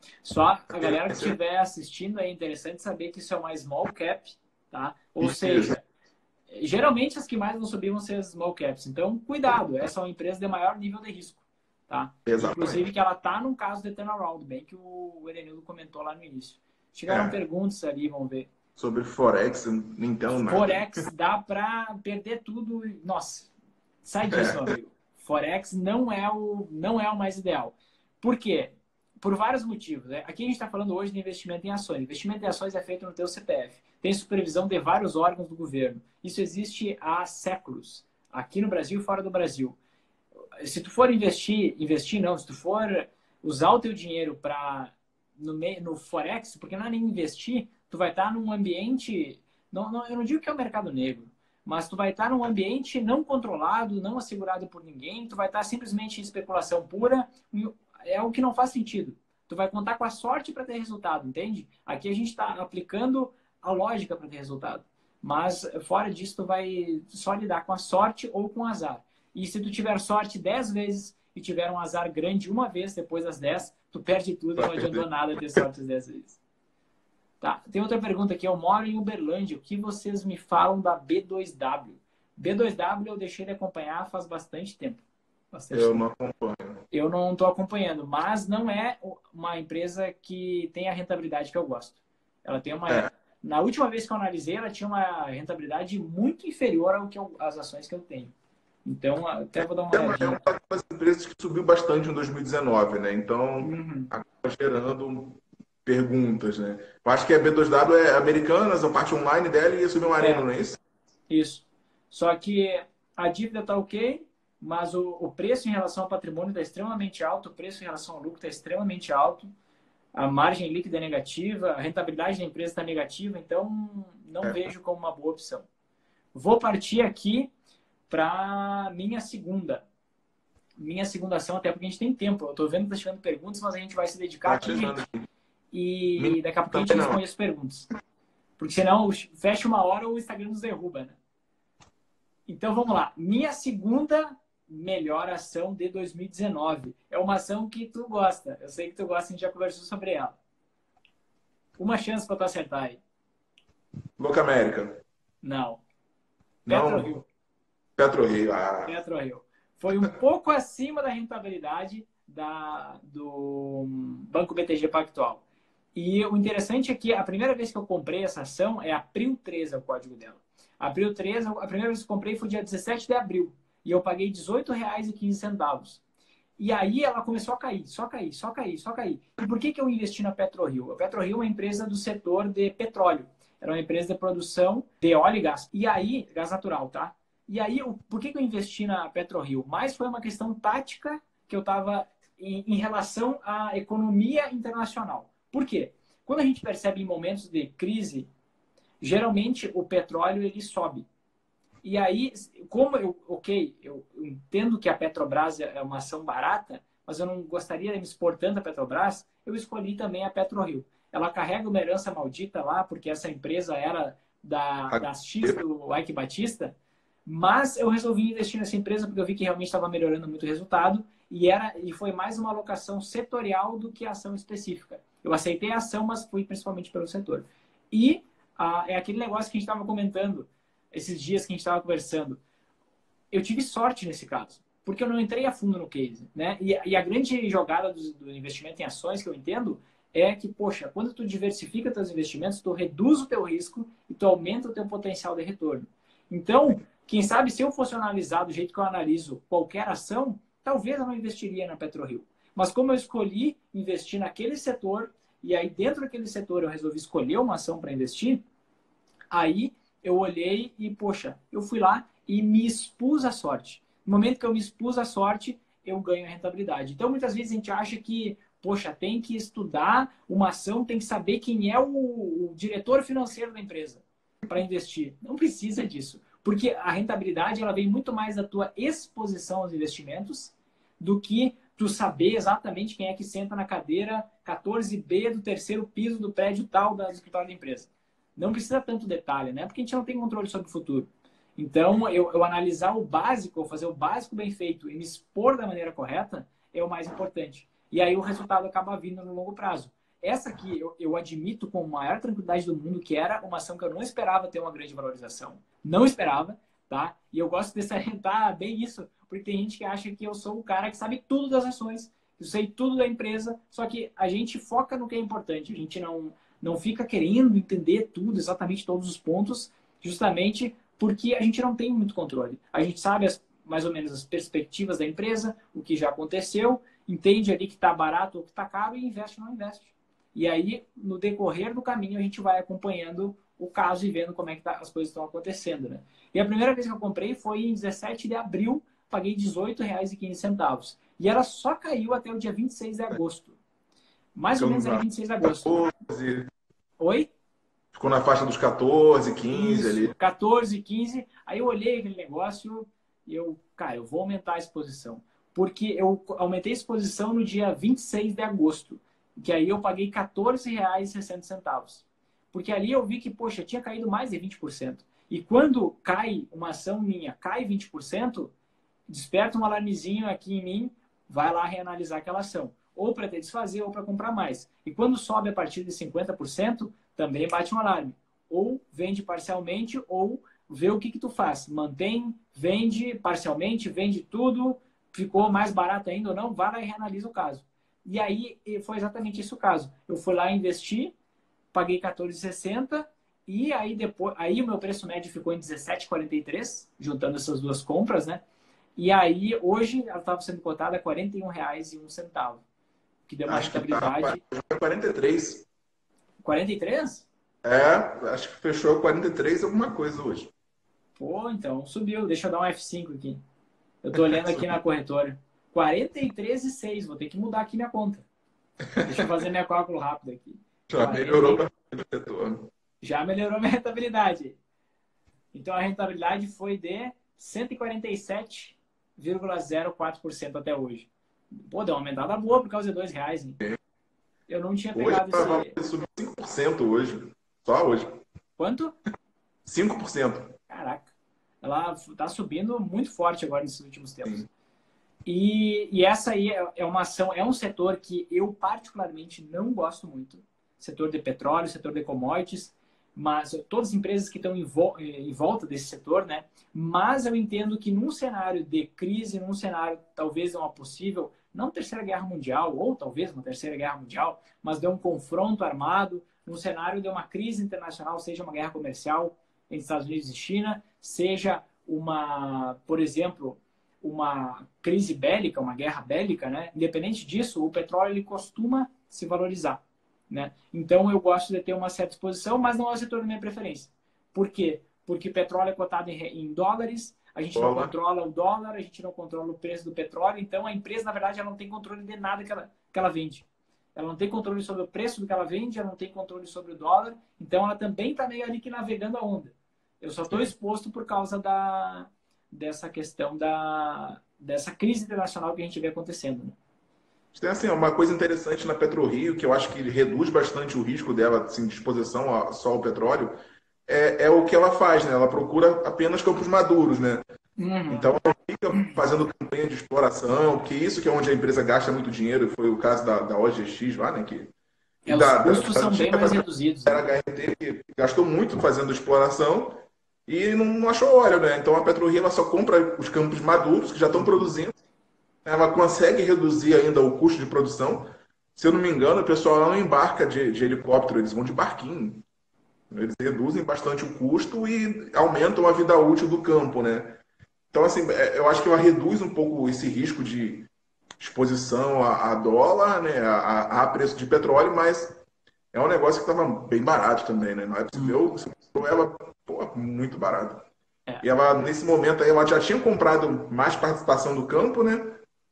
Só a galera que estiver assistindo é interessante saber que isso é uma small cap, tá? Ou seja, geralmente as que mais vão subir vão ser as small caps. Então, cuidado, essa é uma empresa de maior nível de risco, tá? Exatamente. Inclusive que ela tá num caso de turnaround, bem que o Edenildo comentou lá no início. Chegaram é. perguntas ali, vamos ver. Sobre Forex, então nada. Forex dá para perder tudo. Nossa, sai disso, é. meu amigo. Forex não é o não é o mais ideal. Por quê? Por vários motivos. Né? Aqui a gente está falando hoje de investimento em ações. Investimento em ações é feito no teu C P F. Tem supervisão de vários órgãos do governo. Isso existe há séculos. Aqui no Brasil e fora do Brasil. Se tu for investir, investir não, se tu for usar o teu dinheiro para no, no Forex, porque não é nem investir, tu vai estar num ambiente, não, não, eu não digo que é o mercado negro, mas tu vai estar num ambiente não controlado, não assegurado por ninguém, tu vai estar simplesmente em especulação pura, é o que não faz sentido. Tu vai contar com a sorte para ter resultado, entende? Aqui a gente está aplicando a lógica para ter resultado, mas fora disso tu vai só lidar com a sorte ou com o azar. E se tu tiver sorte dez vezes e tiver um azar grande uma vez depois das dez, tu perde tudo e não adiantou nada ter sorte dez vezes. Tá, tem outra pergunta aqui. Eu moro em Uberlândia. O que vocês me falam da B dois W? B dois W eu deixei de acompanhar faz bastante tempo. Bastante eu tempo. não acompanho. Eu não estou acompanhando, mas não é uma empresa que tem a rentabilidade que eu gosto. Ela tem uma... É. Na última vez que eu analisei, ela tinha uma rentabilidade muito inferior ao que eu... às ações que eu tenho. Então, até vou dar uma olhadinha. É uma das empresas que subiu bastante em dois mil e dezenove, né? Então, uhum. acaba gerando perguntas, né? Eu acho que a B dois W é Americanas, a parte online dela ia subir uma arena, é. não é isso? Isso. Só que a dívida está ok, mas o, o preço em relação ao patrimônio está extremamente alto, o preço em relação ao lucro está extremamente alto, a margem líquida é negativa, a rentabilidade da empresa está negativa, então não é. vejo como uma boa opção. Vou partir aqui para minha segunda. Minha segunda ação, até porque a gente tem tempo. Eu estou vendo que está chegando perguntas, mas a gente vai se dedicar aqui, gente. E daqui a pouco a gente responde as perguntas. Porque senão fecha uma hora o Instagram nos derruba, né? Então vamos lá. Minha segunda melhor ação de dois mil e dezenove. É uma ação que tu gosta. Eu sei que tu gosta, a gente já conversou sobre ela. Uma chance para tu acertar aí. Locamérica. Não. Não. PetroRio. PetroRio. Ah. PetroRio. Foi um pouco acima da rentabilidade da, do Banco B T G Pactual. E o interessante é que a primeira vez que eu comprei essa ação é April treze, é o código dela. April treze, a primeira vez que eu comprei foi dia dezessete de abril. E eu paguei dezoito reais e quinze centavos. E aí ela começou a cair, só cair, só cair, só cair. E por que, que eu investi na PetroRio? A PetroRio é uma empresa do setor de petróleo. Era uma empresa de produção de óleo e gás. E aí, gás natural, tá? E aí, por que, que eu investi na PetroRio? Mais foi uma questão tática que eu estava em, em relação à economia internacional. Por quê? Quando a gente percebe em momentos de crise, geralmente o petróleo ele sobe. E aí, como eu, ok, eu entendo que a Petrobras é uma ação barata, mas eu não gostaria de me expor tanto a Petrobras, eu escolhi também a PetroRio. Ela carrega uma herança maldita lá, porque essa empresa era da, da X do Ike Batista, mas eu resolvi investir nessa empresa porque eu vi que realmente estava melhorando muito o resultado e, era, e foi mais uma alocação setorial do que ação específica. Eu aceitei a ação, mas fui principalmente pelo setor. E ah, é aquele negócio que a gente estava comentando, esses dias que a gente estava conversando. Eu tive sorte nesse caso, porque eu não entrei a fundo no case, né? E, e a grande jogada do, do investimento em ações que eu entendo é que, poxa, quando tu diversifica teus investimentos, tu reduz o teu risco e tu aumenta o teu potencial de retorno. Então, quem sabe se eu fosse analisar do jeito que eu analiso qualquer ação, talvez eu não investiria na PetroRio. Mas como eu escolhi investir naquele setor, e aí dentro daquele setor eu resolvi escolher uma ação para investir, aí eu olhei e, poxa, eu fui lá e me expus à sorte. No momento que eu me expus à sorte, eu ganho a rentabilidade. Então, muitas vezes a gente acha que, poxa, tem que estudar uma ação, tem que saber quem é o, o diretor financeiro da empresa para investir. Não precisa disso. Porque a rentabilidade ela vem muito mais da tua exposição aos investimentos do que tu saber exatamente quem é que senta na cadeira quatorze B do terceiro piso do prédio tal da escritório da empresa. Não precisa tanto detalhe, né? Porque a gente não tem controle sobre o futuro. Então, eu, eu analisar o básico, ou fazer o básico bem feito e me expor da maneira correta é o mais importante. E aí o resultado acaba vindo no longo prazo. Essa aqui, eu, eu admito com a maior tranquilidade do mundo que era uma ação que eu não esperava ter uma grande valorização. Não esperava, tá? E eu gosto de salientar bem isso, porque tem gente que acha que eu sou o cara que sabe tudo das ações, eu sei tudo da empresa, só que a gente foca no que é importante. A gente não... não fica querendo entender tudo, exatamente todos os pontos, justamente porque a gente não tem muito controle. A gente sabe as, mais ou menos as perspectivas da empresa, o que já aconteceu, entende ali que está barato ou que está caro e investe ou não investe. E aí, no decorrer do caminho, a gente vai acompanhando o caso e vendo como é que tá, as coisas estão acontecendo. Né? E a primeira vez que eu comprei foi em dezessete de abril, paguei dezoito reais e quinze centavos. E ela só caiu até o dia vinte e seis de agosto. Mais ou menos ali vinte e seis de agosto. quatorze. Oi? Ficou na faixa dos quatorze, quinze Isso, ali. quatorze, quinze. Aí eu olhei aquele negócio e eu, cara, eu vou aumentar a exposição. Porque eu aumentei a exposição no dia vinte e seis de agosto. Que aí eu paguei quatorze reais e sessenta centavos. Porque ali eu vi que, poxa, tinha caído mais de vinte por cento. E quando cai uma ação minha, cai vinte por cento, desperta um alarmezinho aqui em mim, vai lá reanalisar aquela ação. Ou para desfazer ou para comprar mais. E quando sobe a partir de cinquenta por cento, também bate um alarme. Ou vende parcialmente, ou vê o que, que tu faz. Mantém, vende parcialmente, vende tudo, ficou mais barato ainda ou não, vai lá e reanalisa o caso. E aí foi exatamente esse o caso. Eu fui lá investir, paguei quatorze reais e sessenta centavos, e aí depois, aí o meu preço médio ficou em dezessete reais e quarenta e três centavos, juntando essas duas compras, né? E aí, hoje, ela estava sendo cotada a quarenta e um reais e um centavo. Que deu uma Acho que rentabilidade. tá quarenta e três. quarenta e três? É, acho que fechou quarenta e três alguma coisa hoje. Pô, então subiu. Deixa eu dar um F cinco aqui. Eu tô olhando aqui na corretora. quarenta e três e seis. Vou ter que mudar aqui minha conta. Deixa eu fazer meu cálculo rápido aqui. Já quarenta melhorou bastante o retorno. Já melhorou minha rentabilidade. Então a rentabilidade foi de cento e quarenta e sete vírgula zero quatro por cento até hoje. Pô, deu uma aumentada boa por causa de dois reais, hein? Eu não tinha Hoje pegado esse... subiu cinco por cento hoje. Só hoje. Quanto? cinco por cento. Caraca. Ela está subindo muito forte agora nesses últimos tempos. Sim. E, e essa aí é, é uma ação, é um setor que eu particularmente não gosto muito. Setor de petróleo, setor de commodities, mas todas as empresas que estão em, vo em volta desse setor, né? Mas eu entendo que num cenário de crise, num cenário talvez de uma possível, não terceira guerra mundial, ou talvez uma terceira guerra mundial, mas de um confronto armado, num cenário de uma crise internacional, seja uma guerra comercial entre Estados Unidos e China, seja uma, por exemplo, uma crise bélica, uma guerra bélica, né? Independente disso, o petróleo ele costuma se valorizar. Né? Então, eu gosto de ter uma certa exposição, mas não é o setor da minha preferência. Por quê? Porque petróleo é cotado em, em dólares, a gente não controla o dólar, a gente não controla o preço do petróleo, então a empresa, na verdade, ela não tem controle de nada que ela, que ela vende. Ela não tem controle sobre o preço do que ela vende, ela não tem controle sobre o dólar, então ela também está meio ali que navegando a onda. Eu só estou exposto por causa da, dessa questão da, dessa crise internacional que a gente vê acontecendo. Né? Tem assim, uma coisa interessante na PetroRio, que eu acho que reduz bastante o risco dela, assim, de exposição a, só ao petróleo, é, é o que ela faz, né? Ela procura apenas campos maduros, né? Uhum. Então, ela fica fazendo campanha de exploração, que isso que é onde a empresa gasta muito dinheiro, foi o caso da, da O G X lá, né? Que, e é, da, os custos da, são bem mais reduzidos. Era H R T, que gastou muito fazendo exploração e não, não achou óleo, né? Então, a PetroRio ela só compra os campos maduros, que já estão produzindo, ela consegue reduzir ainda o custo de produção. Se eu não me engano, o pessoal lá não embarca de, de helicóptero, eles vão de barquinho. Eles reduzem bastante o custo e aumentam a vida útil do campo, né? Então, assim, eu acho que ela reduz um pouco esse risco de exposição a, a dólar, né? A, a preço de petróleo, mas é um negócio que estava bem barato também, né? Na época você viu, ela, pô, muito barato. É. E ela, nesse momento aí, ela já tinha comprado mais participação do campo, né?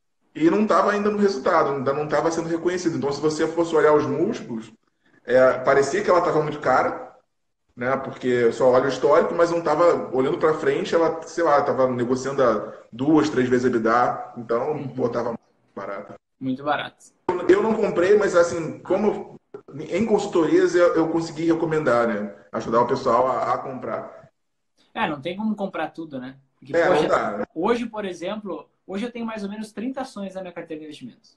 E não estava ainda no resultado, ainda não estava sendo reconhecido. Então, se você fosse olhar os múltiplos, é, parecia que ela estava muito cara, né? Porque eu só olho o histórico, mas não estava olhando para frente, ela, sei lá, estava negociando a duas, três vezes a EBITDA, então, uhum. Pô, estava muito barata. Muito barato. Eu não comprei, mas assim, como em consultorias eu, eu consegui recomendar, né? Ajudar o pessoal a, a comprar. É, não tem como comprar tudo, né? Porque, é, poxa, não dá, né? Hoje, por exemplo, hoje eu tenho mais ou menos trinta ações na minha carteira de investimentos.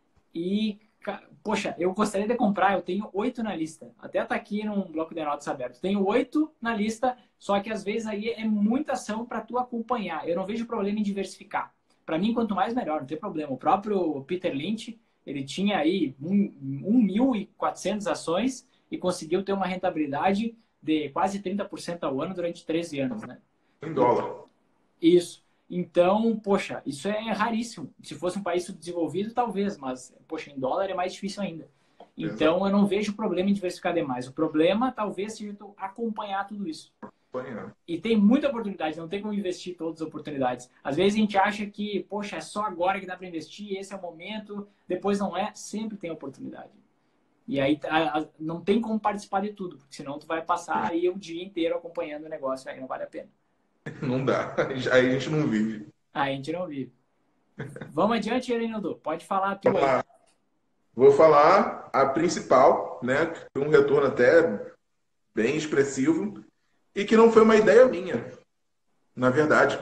E, poxa, eu gostaria de comprar, eu tenho oito na lista. Até tá aqui num bloco de notas aberto. Tenho oito na lista, só que às vezes aí é muita ação para tu acompanhar. Eu não vejo problema em diversificar. Para mim, quanto mais, melhor, não tem problema. O próprio Peter Lynch, ele tinha aí mil e quatrocentas ações e conseguiu ter uma rentabilidade de quase trinta por cento ao ano durante treze anos, né? Em dólar. Isso. Então, poxa, isso é raríssimo. Se fosse um país subdesenvolvido, talvez, mas, poxa, em dólar é mais difícil ainda. Então, Exato. Eu não vejo problema em diversificar demais. O problema, talvez, seja tu acompanhar tudo isso. Acompanhar. E tem muita oportunidade, não tem como investir todas as oportunidades. Às vezes a gente acha que, poxa, é só agora que dá para investir, esse é o momento, depois não é, sempre tem oportunidade. E aí não tem como participar de tudo, porque senão tu vai passar aí o dia inteiro acompanhando o negócio, aí não vale a pena. Não dá. Aí a gente não vive. Aí a gente não vive. Vamos adiante, Reinaldo. Pode falar a tua aí. Vou falar a principal, né? Que foi um retorno até bem expressivo e que não foi uma ideia minha, na verdade.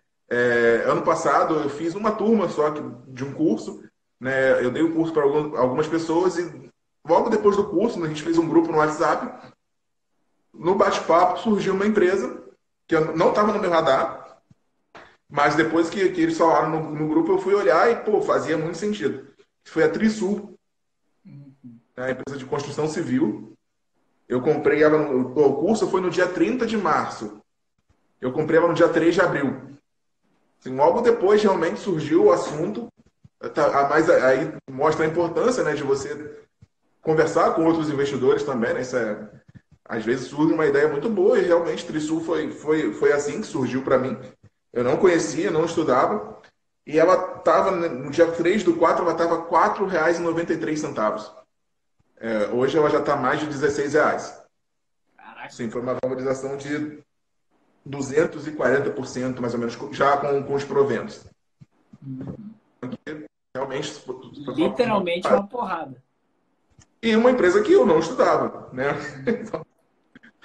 É, ano passado eu fiz uma turma só de um curso, né? Eu dei o um curso para algumas pessoas e logo depois do curso, a gente fez um grupo no WhatsApp. No bate-papo surgiu uma empresa que eu não estava no meu radar, mas depois que, que eles falaram no, no grupo, eu fui olhar e, pô, fazia muito sentido. Foi a Trisul, uhum. A empresa de construção civil. Eu comprei ela, no, o curso foi no dia trinta de março. Eu comprei ela no dia três de abril. Assim, logo depois, realmente, surgiu o assunto, mas aí mostra a importância, né, de você conversar com outros investidores também, né? Isso é... Às vezes surge uma ideia muito boa e realmente Trisul foi, foi, foi assim que surgiu para mim. Eu não conhecia, não estudava. E ela estava, no dia três do quatro, ela estava quatro reais e noventa e três centavos. É, hoje ela já está mais de dezesseis reais. Caraca. Sim, foi uma valorização de duzentos e quarenta por cento, mais ou menos, já com, com os proventos. Uhum. Realmente... Literalmente uma porrada. E uma empresa que eu não estudava, né? Então,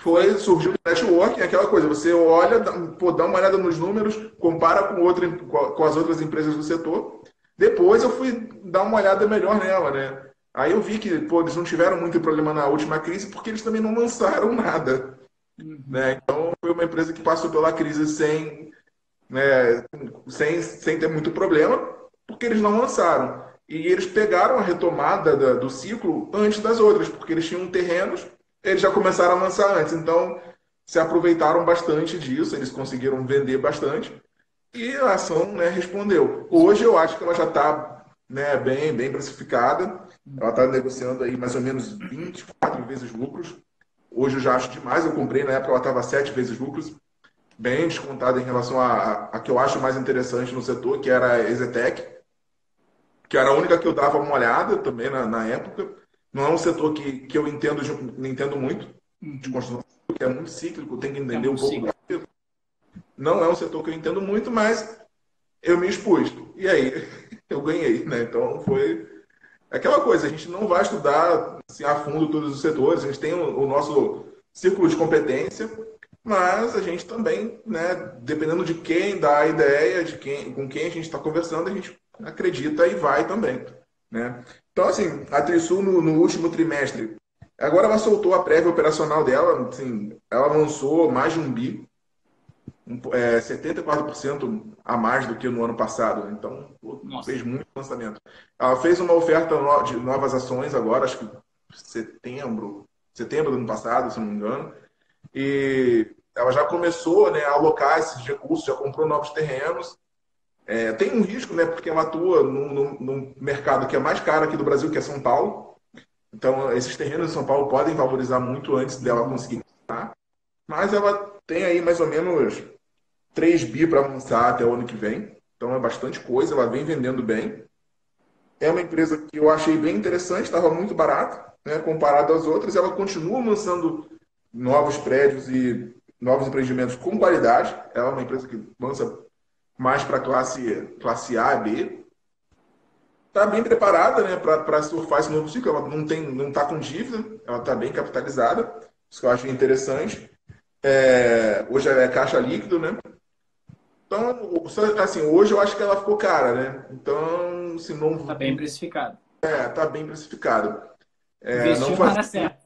Foi, surgiu o networking, aquela coisa, você olha, dá, pô, dá uma olhada nos números, compara com, outra, com as outras empresas do setor. Depois eu fui dar uma olhada melhor nela, né? Aí eu vi que, pô, eles não tiveram muito problema na última crise porque eles também não lançaram nada, Uhum. né? Então foi uma empresa que passou pela crise sem, né, sem, sem ter muito problema, porque eles não lançaram. E eles pegaram a retomada da, do ciclo antes das outras, porque eles tinham terrenos, eles já começaram a lançar antes. Então, se aproveitaram bastante disso, eles conseguiram vender bastante, e a ação, né, respondeu. Hoje eu acho que ela já está, né, bem, bem precificada, ela está negociando aí mais ou menos vinte e quatro vezes lucros. Hoje eu já acho demais, eu comprei na época ela estava sete vezes lucros, bem descontada em relação a, a, a que eu acho mais interessante no setor, que era a Exetec, que era a única que eu dava uma olhada também na, na época. Não é um setor que, que eu entendo, de, entendo muito de Uhum. construção, que é muito cíclico, tem que É entender um muito pouco ciclo. daquilo. Não é um setor que eu entendo muito, mas eu me expus. E aí, eu ganhei, né? Então foi aquela coisa, a gente não vai estudar assim, a fundo todos os setores, a gente tem o, o nosso círculo de competência, mas a gente também, né, dependendo de quem dá a ideia, de quem, com quem a gente está conversando, a gente acredita e vai também, né? Então, assim, a Trisul no, no último trimestre, agora ela soltou a prévia operacional dela, assim, ela lançou mais de um bi, um, é, setenta e quatro por cento a mais do que no ano passado, né? Então, pô, Nossa. fez muito lançamento. Ela fez uma oferta no, de novas ações agora, acho que setembro, setembro do ano passado, se não me engano, e ela já começou, né, a alocar esses recursos, já comprou novos terrenos. É, tem um risco, né, porque ela atua num, num mercado que é mais caro aqui do Brasil, que é São Paulo. Então, esses terrenos em São Paulo podem valorizar muito antes dela Uhum. conseguir comprar. Mas ela tem aí mais ou menos três bi para lançar até o ano que vem. Então, é bastante coisa, ela vem vendendo bem. É uma empresa que eu achei bem interessante, estava muito barata, né, comparado às outras. Ela continua lançando novos prédios e novos empreendimentos com qualidade. Ela é uma empresa que lança mais para classe, classe A e B. Está bem preparada, né, para surfar esse novo ciclo. Ela não tem, não está com dívida, ela está bem capitalizada. Isso que eu acho interessante. É, hoje ela é caixa líquido, né? Então, assim, hoje eu acho que ela ficou cara, né? Então, se Tá não, bem precificado. é, tá bem precificado. É, não Investiu na faz, hora certa.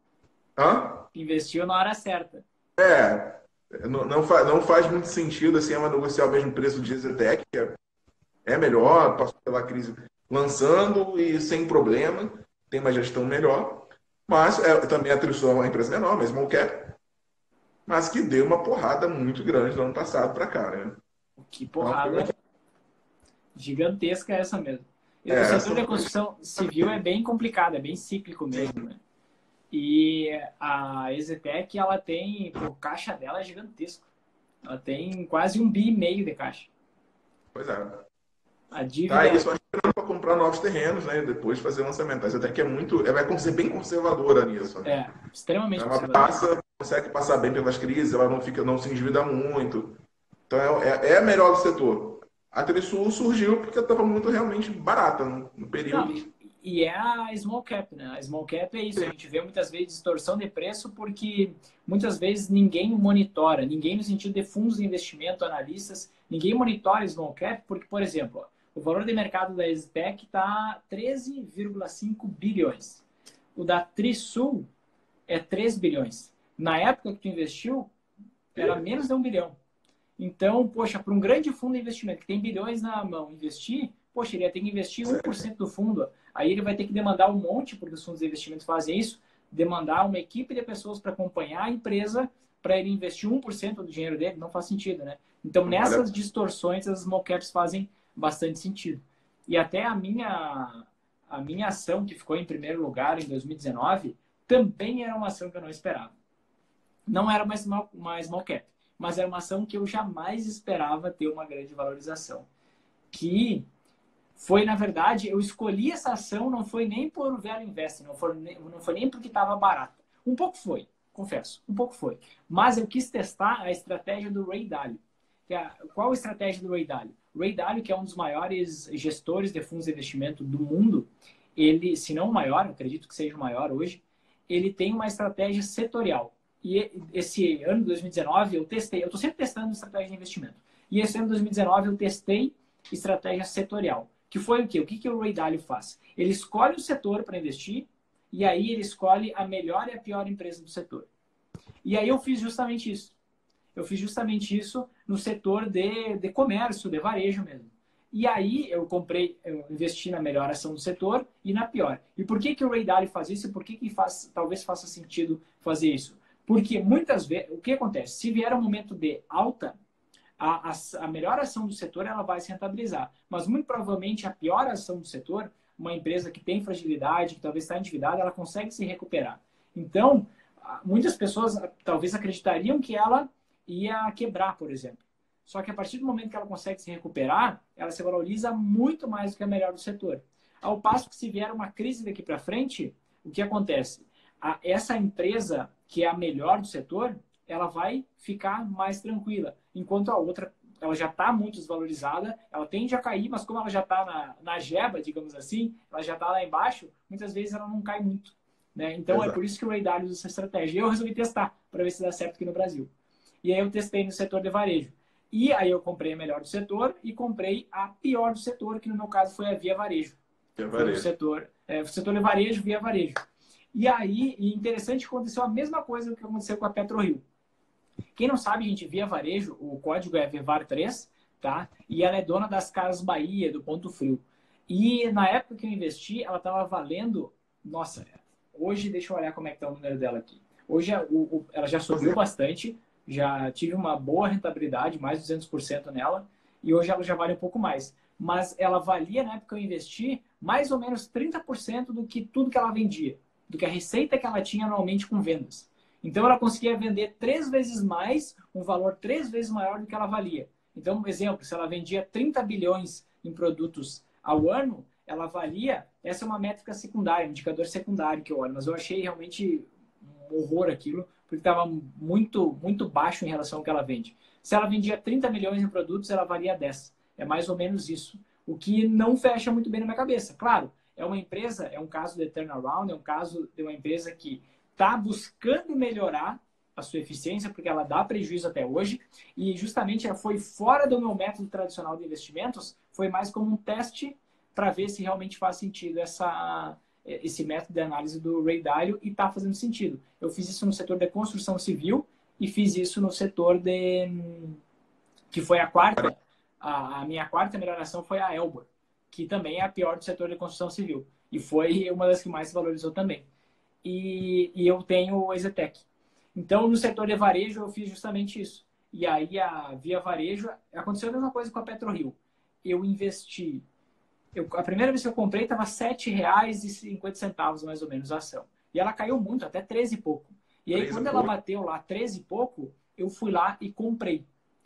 hã? Investiu na hora certa. É, não, não, faz, não faz muito sentido assim ela negociar o mesmo preço de Exetec, que é, é melhor, passou pela crise lançando e sem problema, tem uma gestão melhor. Mas é, também a Trisul é uma empresa menor, mas small cap, mas que deu uma porrada muito grande no ano passado para cá, né? Que Então, foi uma- porrada gigantesca essa mesmo. E é, o setor essa da foi. construção civil é bem complicado, é bem cíclico mesmo, né? E a Exetec, ela tem, o caixa dela é gigantesco. Ela tem quase um bi e meio de caixa. Pois é. A Tá aí dívida, só esperando para comprar novos terrenos, né? E depois fazer lançamento. Mas até que é muito. Ela vai ser bem conservadora nisso, né? é extremamente Ela conservadora. passa, consegue passar bem pelas crises, ela não fica, não se endivida muito. Então é, é, é a melhor do setor. A Trisul surgiu porque estava muito realmente barata no, no Não, período. e, e é a small cap, né? A small cap é isso. A gente vê muitas vezes distorção de preço porque muitas vezes ninguém monitora, ninguém no sentido de fundos de investimento, analistas, ninguém monitora small cap porque, por exemplo, ó, o valor de mercado da Exetec está treze vírgula cinco bilhões. O da Trisul é três bilhões. Na época que tu investiu, era menos de um bilhão. Então, poxa, para um grande fundo de investimento que tem bilhões na mão investir, poxa, ele ia ter que investir um por cento do fundo. Aí ele vai ter que demandar um monte, porque os fundos de investimento fazem isso, demandar uma equipe de pessoas para acompanhar a empresa para ele investir um por cento do dinheiro dele. Não faz sentido, né? Então, Olha, nessas distorções, as small caps fazem bastante sentido. E até a minha, a minha ação, que ficou em primeiro lugar em dois mil e dezenove, também era uma ação que eu não esperava. Não era mais small, mais small cap, mas era uma ação que eu jamais esperava ter uma grande valorização. Que foi, na verdade, eu escolhi essa ação, não foi nem por value investing, não foi, não foi nem porque estava barata. Um pouco foi, confesso, um pouco foi. Mas eu quis testar a estratégia do Ray Dalio. Que é, qual a estratégia do Ray Dalio? O Ray Dalio, que é um dos maiores gestores de fundos de investimento do mundo, ele, se não o maior, acredito que seja o maior hoje, ele tem uma estratégia setorial. E esse ano, dois mil e dezenove, eu testei. Eu estou sempre testando estratégia de investimento. E esse ano, dois mil e dezenove, eu testei estratégia setorial. Que foi o quê? O que, que o Ray Dalio faz? Ele escolhe o setor para investir e aí ele escolhe a melhor e a pior empresa do setor. E aí eu fiz justamente isso. Eu fiz justamente isso no setor de, de comércio, de varejo mesmo. E aí eu comprei, eu investi na melhor ação do setor e na pior. E por que, que o Ray Dalio faz isso e por que, que faz, talvez faça sentido fazer isso? Porque muitas vezes, o que acontece? Se vier um momento de alta, a, a, a melhor ação do setor ela vai se rentabilizar. Mas muito provavelmente a pior ação do setor, uma empresa que tem fragilidade, que talvez está endividada, ela consegue se recuperar. Então, muitas pessoas talvez acreditariam que ela ia quebrar, por exemplo. Só que a partir do momento que ela consegue se recuperar, ela se valoriza muito mais do que a melhor do setor. Ao passo que se vier uma crise daqui para frente, o que acontece? A, essa empresa que é a melhor do setor, ela vai ficar mais tranquila. Enquanto a outra, ela já está muito desvalorizada, ela tende a cair, mas como ela já está na, na jeba, digamos assim, ela já está lá embaixo, muitas vezes ela não cai muito. Né? Então, Exato. É por isso que o Ray Dalio usa essa estratégia. E eu resolvi testar, para ver se dá certo aqui no Brasil. E aí eu testei no setor de varejo. E aí eu comprei a melhor do setor e comprei a pior do setor, que no meu caso foi a Via Varejo. Via Varejo. Foi o setor, é, o setor de varejo, Via Varejo. E aí, e interessante, aconteceu a mesma coisa que aconteceu com a PetroRio. Quem não sabe, gente, Via Varejo, o código é V E V A R três, tá? E ela é dona das Casas Bahia, do Ponto Frio. E na época que eu investi, ela estava valendo... Nossa, hoje, deixa eu olhar como é que está o número dela aqui. Hoje o, o, ela já subiu bastante, já tive uma boa rentabilidade, mais de duzentos por cento nela, e hoje ela já vale um pouco mais. Mas ela valia, na época que eu investi, mais ou menos trinta por cento do que tudo que ela vendia, do que a receita que ela tinha anualmente com vendas. Então, ela conseguia vender três vezes mais, um valor três vezes maior do que ela valia. Então, por exemplo, se ela vendia trinta bilhões em produtos ao ano, ela valia... Essa é uma métrica secundária, um indicador secundário que eu olho, mas eu achei realmente um horror aquilo, porque estava muito, muito baixo em relação ao que ela vende. Se ela vendia trinta milhões em produtos, ela valia dez. É mais ou menos isso. O que não fecha muito bem na minha cabeça. Claro, é uma empresa, é um caso de turnaround, é um caso de uma empresa que está buscando melhorar a sua eficiência, porque ela dá prejuízo até hoje, e justamente ela foi fora do meu método tradicional de investimentos, foi mais como um teste para ver se realmente faz sentido essa, esse método de análise do Ray Dalio, e está fazendo sentido. Eu fiz isso no setor de construção civil e fiz isso no setor de... que foi a quarta, a, a minha quarta melhor ação foi a Elbor, que também é a pior do setor de construção civil, e foi uma das que mais se valorizou também. E, e eu tenho o Exetec. Então, no setor de varejo, eu fiz justamente isso. E aí, a Via Varejo, aconteceu a mesma coisa com a PetroRio. Eu investi... Eu, a primeira vez que eu comprei estava sete reais e cinquenta centavos, mais ou menos, a ação. E ela caiu muito, até treze e pouco. E aí, quando ela bateu lá treze e pouco, eu fui lá e comprei.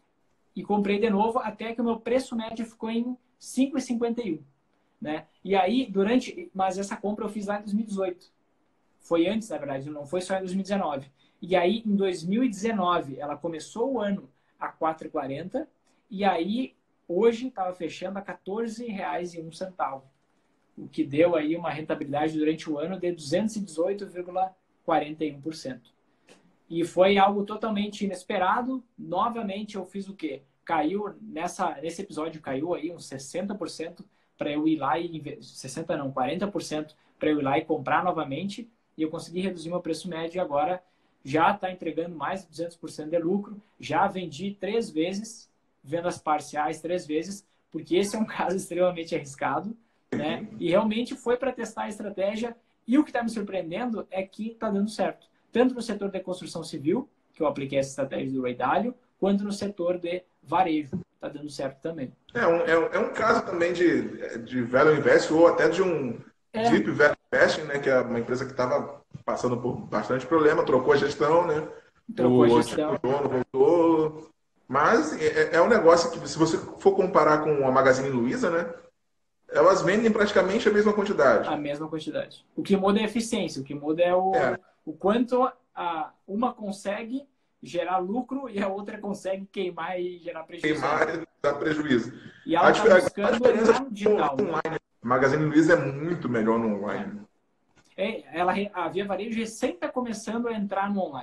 E comprei de novo, até que o meu preço médio ficou em cinco reais e cinquenta e um. Né? E aí, durante... Mas essa compra eu fiz lá em dois mil e dezoito. Foi antes, na verdade, não foi só em dois mil e dezenove. E aí, em dois mil e dezenove, ela começou o ano a quatro reais e quarenta centavos. E aí, hoje, estava fechando a quatorze reais e um centavo. O que deu aí uma rentabilidade durante o ano de duzentos e dezoito vírgula quarenta e um por cento. E foi algo totalmente inesperado. Novamente, eu fiz o quê? Caiu, nessa, nesse episódio, caiu aí uns sessenta por cento para eu ir lá e... sessenta por cento não, quarenta por cento para eu ir lá e comprar novamente. E eu consegui reduzir meu preço médio e agora já está entregando mais de duzentos por cento de lucro. Já vendi três vezes, vendas parciais três vezes, porque esse é um caso extremamente arriscado, né? E realmente foi para testar a estratégia. E o que está me surpreendendo é que está dando certo. Tanto no setor de construção civil, que eu apliquei essa estratégia do Ray Dalio, quanto no setor de varejo. Está dando certo também. É um, é um, é um caso também de, de Value Invest ou até de um... É. Deep Value Investing, né, que é uma empresa que estava passando por bastante problema, trocou a gestão, né? Trocou o a gestão. O dono voltou. Mas é, é um negócio que, se você for comparar com a Magazine Luiza, né, elas vendem praticamente a mesma quantidade. A mesma quantidade. O que muda é a eficiência, o que muda é o, é. o quanto a, uma consegue gerar lucro e a outra consegue queimar e gerar prejuízo. Queimar e dar prejuízo. E ela está buscando entrar no digital. Online. Magazine Luiza é muito melhor no online. É, ela, a Via Varejo recém está começando a entrar no online.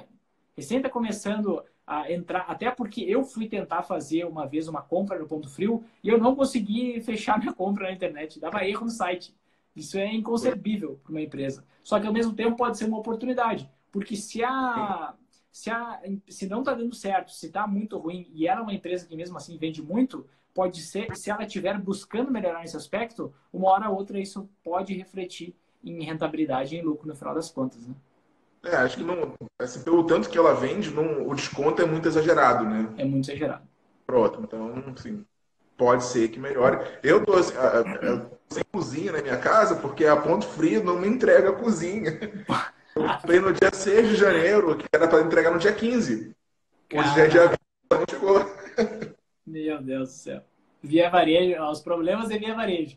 recém está começando a entrar, até porque eu fui tentar fazer uma vez uma compra no Ponto Frio e eu não consegui fechar minha compra na internet, dava erro no site. Isso é inconcebível para uma empresa. Só que ao mesmo tempo pode ser uma oportunidade, porque se a se, a, se não está dando certo, se está muito ruim e ela é uma empresa que mesmo assim vende muito, pode ser, se ela estiver buscando melhorar nesse aspecto, uma hora ou outra isso pode refletir em rentabilidade e em lucro no final das contas, né? É, acho que não, assim, pelo tanto que ela vende, não, o desconto é muito exagerado, né? É muito exagerado. Pronto, então, assim, pode ser que melhore. Eu tô assim, a- a- eu tô sem cozinha na minha casa porque a Ponto Frio não me entrega a cozinha. Foi no dia seis de janeiro, que era para entregar no dia quinze. Hoje já é dia Caraca, vinte, não chegou. meu Deus do céu. Via varejo, os problemas é via varejo.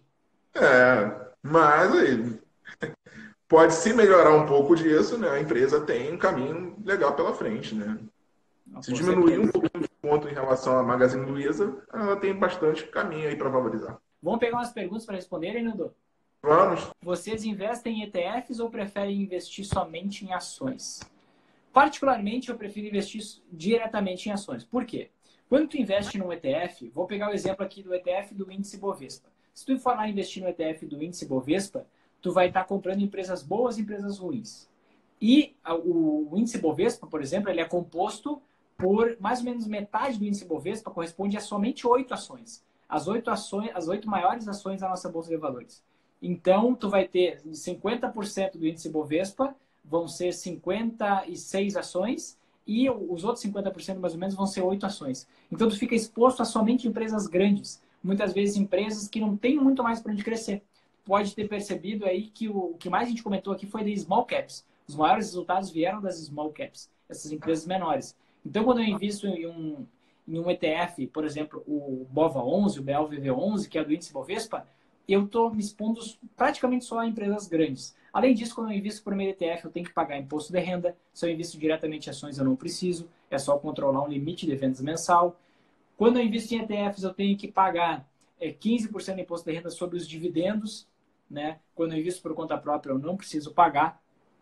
É, mas aí, pode se melhorar um pouco disso, né? A empresa tem um caminho legal pela frente, né? Ah, Se com diminuir um certeza. pouquinho de ponto em relação à Magazine Luiza, ela tem bastante caminho aí para valorizar. Vamos pegar umas perguntas para responderem, Nando? Vamos. Vocês investem em E T Fs ou preferem investir somente em ações? Particularmente, eu prefiro investir diretamente em ações. Por quê? Quando tu investe num E T F, vou pegar o exemplo aqui do E T F do índice Bovespa. Se tu for lá investir no E T F do índice Bovespa, tu vai estar comprando empresas boas e empresas ruins. E o índice Bovespa, por exemplo, ele é composto por mais ou menos metade do índice Bovespa corresponde a somente oito ações. As oito ações, as oito maiores ações da nossa bolsa de valores. Então, tu vai ter cinquenta por cento do índice Bovespa, vão ser cinquenta e seis ações, e os outros cinquenta por cento mais ou menos vão ser oito ações. Então, tu fica exposto a somente empresas grandes, muitas vezes empresas que não têm muito mais para onde crescer. Pode ter percebido aí que o, o que mais a gente comentou aqui foi de small caps. Os maiores resultados vieram das small caps, essas empresas menores. Então, quando eu invisto em um, em um E T F, por exemplo, o BOVA onze, o B L V V onze, que é do índice Bovespa, eu estou me expondo praticamente só a empresas grandes. Além disso, quando eu invisto por meio E T F, eu tenho que pagar imposto de renda. Se eu invisto diretamente em ações, eu não preciso. É só controlar um limite de vendas mensal. Quando eu invisto em E T Fs, eu tenho que pagar é, quinze por cento de imposto de renda sobre os dividendos. Né? Quando eu invisto por conta própria, eu não preciso pagar.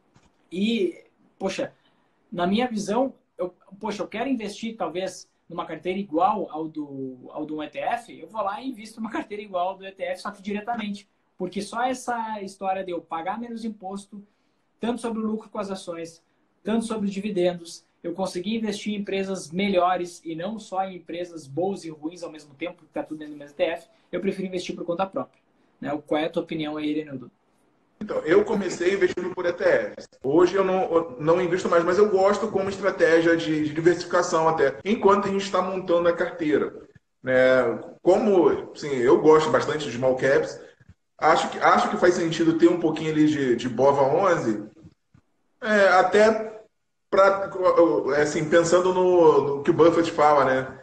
E, poxa, na minha visão, eu, poxa, eu quero investir talvez numa carteira igual ao do, ao do E T F, eu vou lá e invisto numa carteira igual ao do E T F, só que diretamente. Porque só essa história de eu pagar menos imposto, tanto sobre o lucro com as ações, tanto sobre os dividendos, eu conseguir investir em empresas melhores e não só em empresas boas e ruins ao mesmo tempo, que está tudo dentro do mesmo E T F, eu prefiro investir por conta própria. Né? Qual é a tua opinião aí, Irenildo? Então, eu comecei investindo por E T Fs. Hoje eu não, eu não invisto mais, mas eu gosto como estratégia de, de diversificação até, enquanto a gente está montando a carteira. Né? Como, sim, eu gosto bastante de small caps, acho que, acho que faz sentido ter um pouquinho ali de, de BOVA onze, é, até pra, assim, pensando no, no que o Buffett fala, né?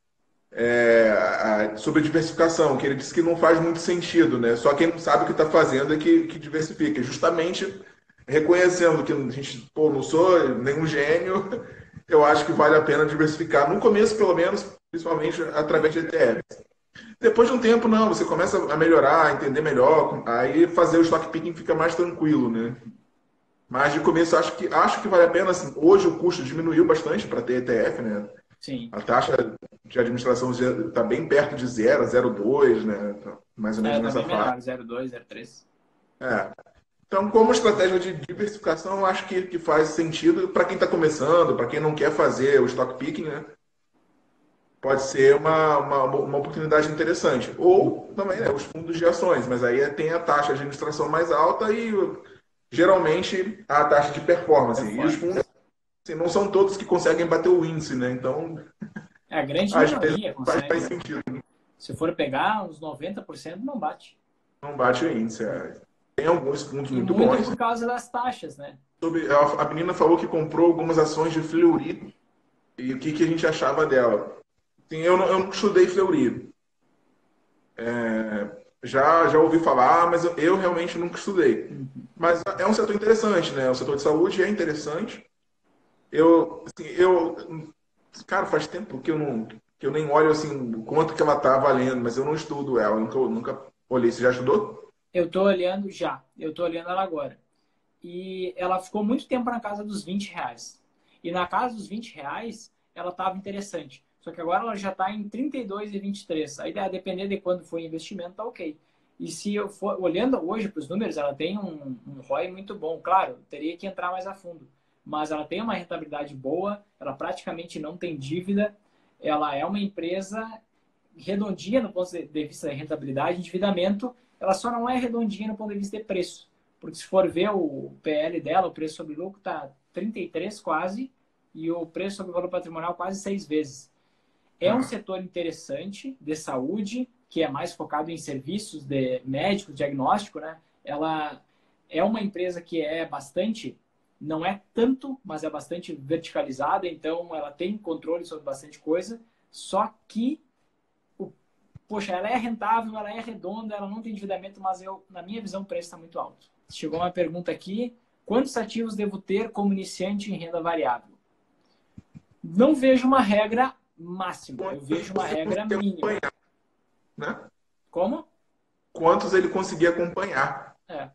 É, a- sobre diversificação, que ele disse que não faz muito sentido, né? Só quem não sabe o que está fazendo é que, que diversifica. Justamente reconhecendo que a gente, pô, não sou nenhum gênio, eu acho que vale a pena diversificar. No começo, pelo menos, principalmente através de E T Fs. Depois de um tempo, não, você começa a melhorar, a entender melhor, aí fazer o stock picking fica mais tranquilo, né? Mas de começo, acho que, acho que vale a pena. Assim, hoje o custo diminuiu bastante para ter E T F, né? Sim. A taxa de administração está bem perto de zero, zero vírgula dois, né? Tá mais ou É, menos tá nessa bem faixa. menor, zero vírgula dois, zero vírgula três. É. Então, como estratégia de diversificação, eu acho que, que faz sentido para quem está começando, para quem não quer fazer o stock picking, né? Pode ser uma, uma, uma oportunidade interessante. Ou também, né, os fundos de ações, mas aí tem a taxa de administração mais alta e geralmente a taxa de performance. E os fundos assim, não são todos que conseguem bater o índice, né? Então, É, a grande às vezes maioria faz, consegue, faz né? sentido. Se for pegar, uns noventa por cento não bate. Não bate o índice. É. Tem alguns fundos E muito muito bons. por causa das taxas, né? Sobre, a, a menina falou que comprou algumas ações de Fleury e o que, que a gente achava dela. Sim, eu não, eu não estudei Fleury. É, já, já ouvi falar, mas eu, eu realmente nunca estudei. Uhum. Mas é um setor interessante, né? O setor de saúde é interessante. Eu, assim, eu, cara, faz tempo que eu não, que eu nem olho assim o quanto que ela tá valendo, mas eu não estudo ela, nunca, nunca olhei. Você já estudou? Eu tô olhando já, eu tô olhando ela agora. E ela ficou muito tempo na casa dos vinte reais. E na casa dos vinte reais, ela estava interessante. Só que agora ela já está em trinta e dois e vinte e três. Aí, a depender de quando for o investimento, tá ok. E se eu for olhando hoje para os números, ela tem um, um R O I muito bom. Claro, teria que entrar mais a fundo. Mas ela tem uma rentabilidade boa, ela praticamente não tem dívida, ela é uma empresa redondinha no ponto de vista de rentabilidade, endividamento, ela só não é redondinha no ponto de vista de preço. Porque se for ver o P L dela, o preço sobre lucro está trinta e três quase, e o preço sobre o valor patrimonial quase seis vezes. É um setor interessante de saúde, que é mais focado em serviços de médico, diagnóstico, né? Ela é uma empresa que é bastante, não é tanto, mas é bastante verticalizada, então ela tem controle sobre bastante coisa, só que, poxa, ela é rentável, ela é redonda, ela não tem endividamento, mas eu, na minha visão, o preço está muito alto. Chegou uma pergunta aqui, quantos ativos devo ter como iniciante em renda variável? Não vejo uma regra máxima, eu vejo uma regra mínima. Né? Como? Quantos ele conseguia acompanhar. É.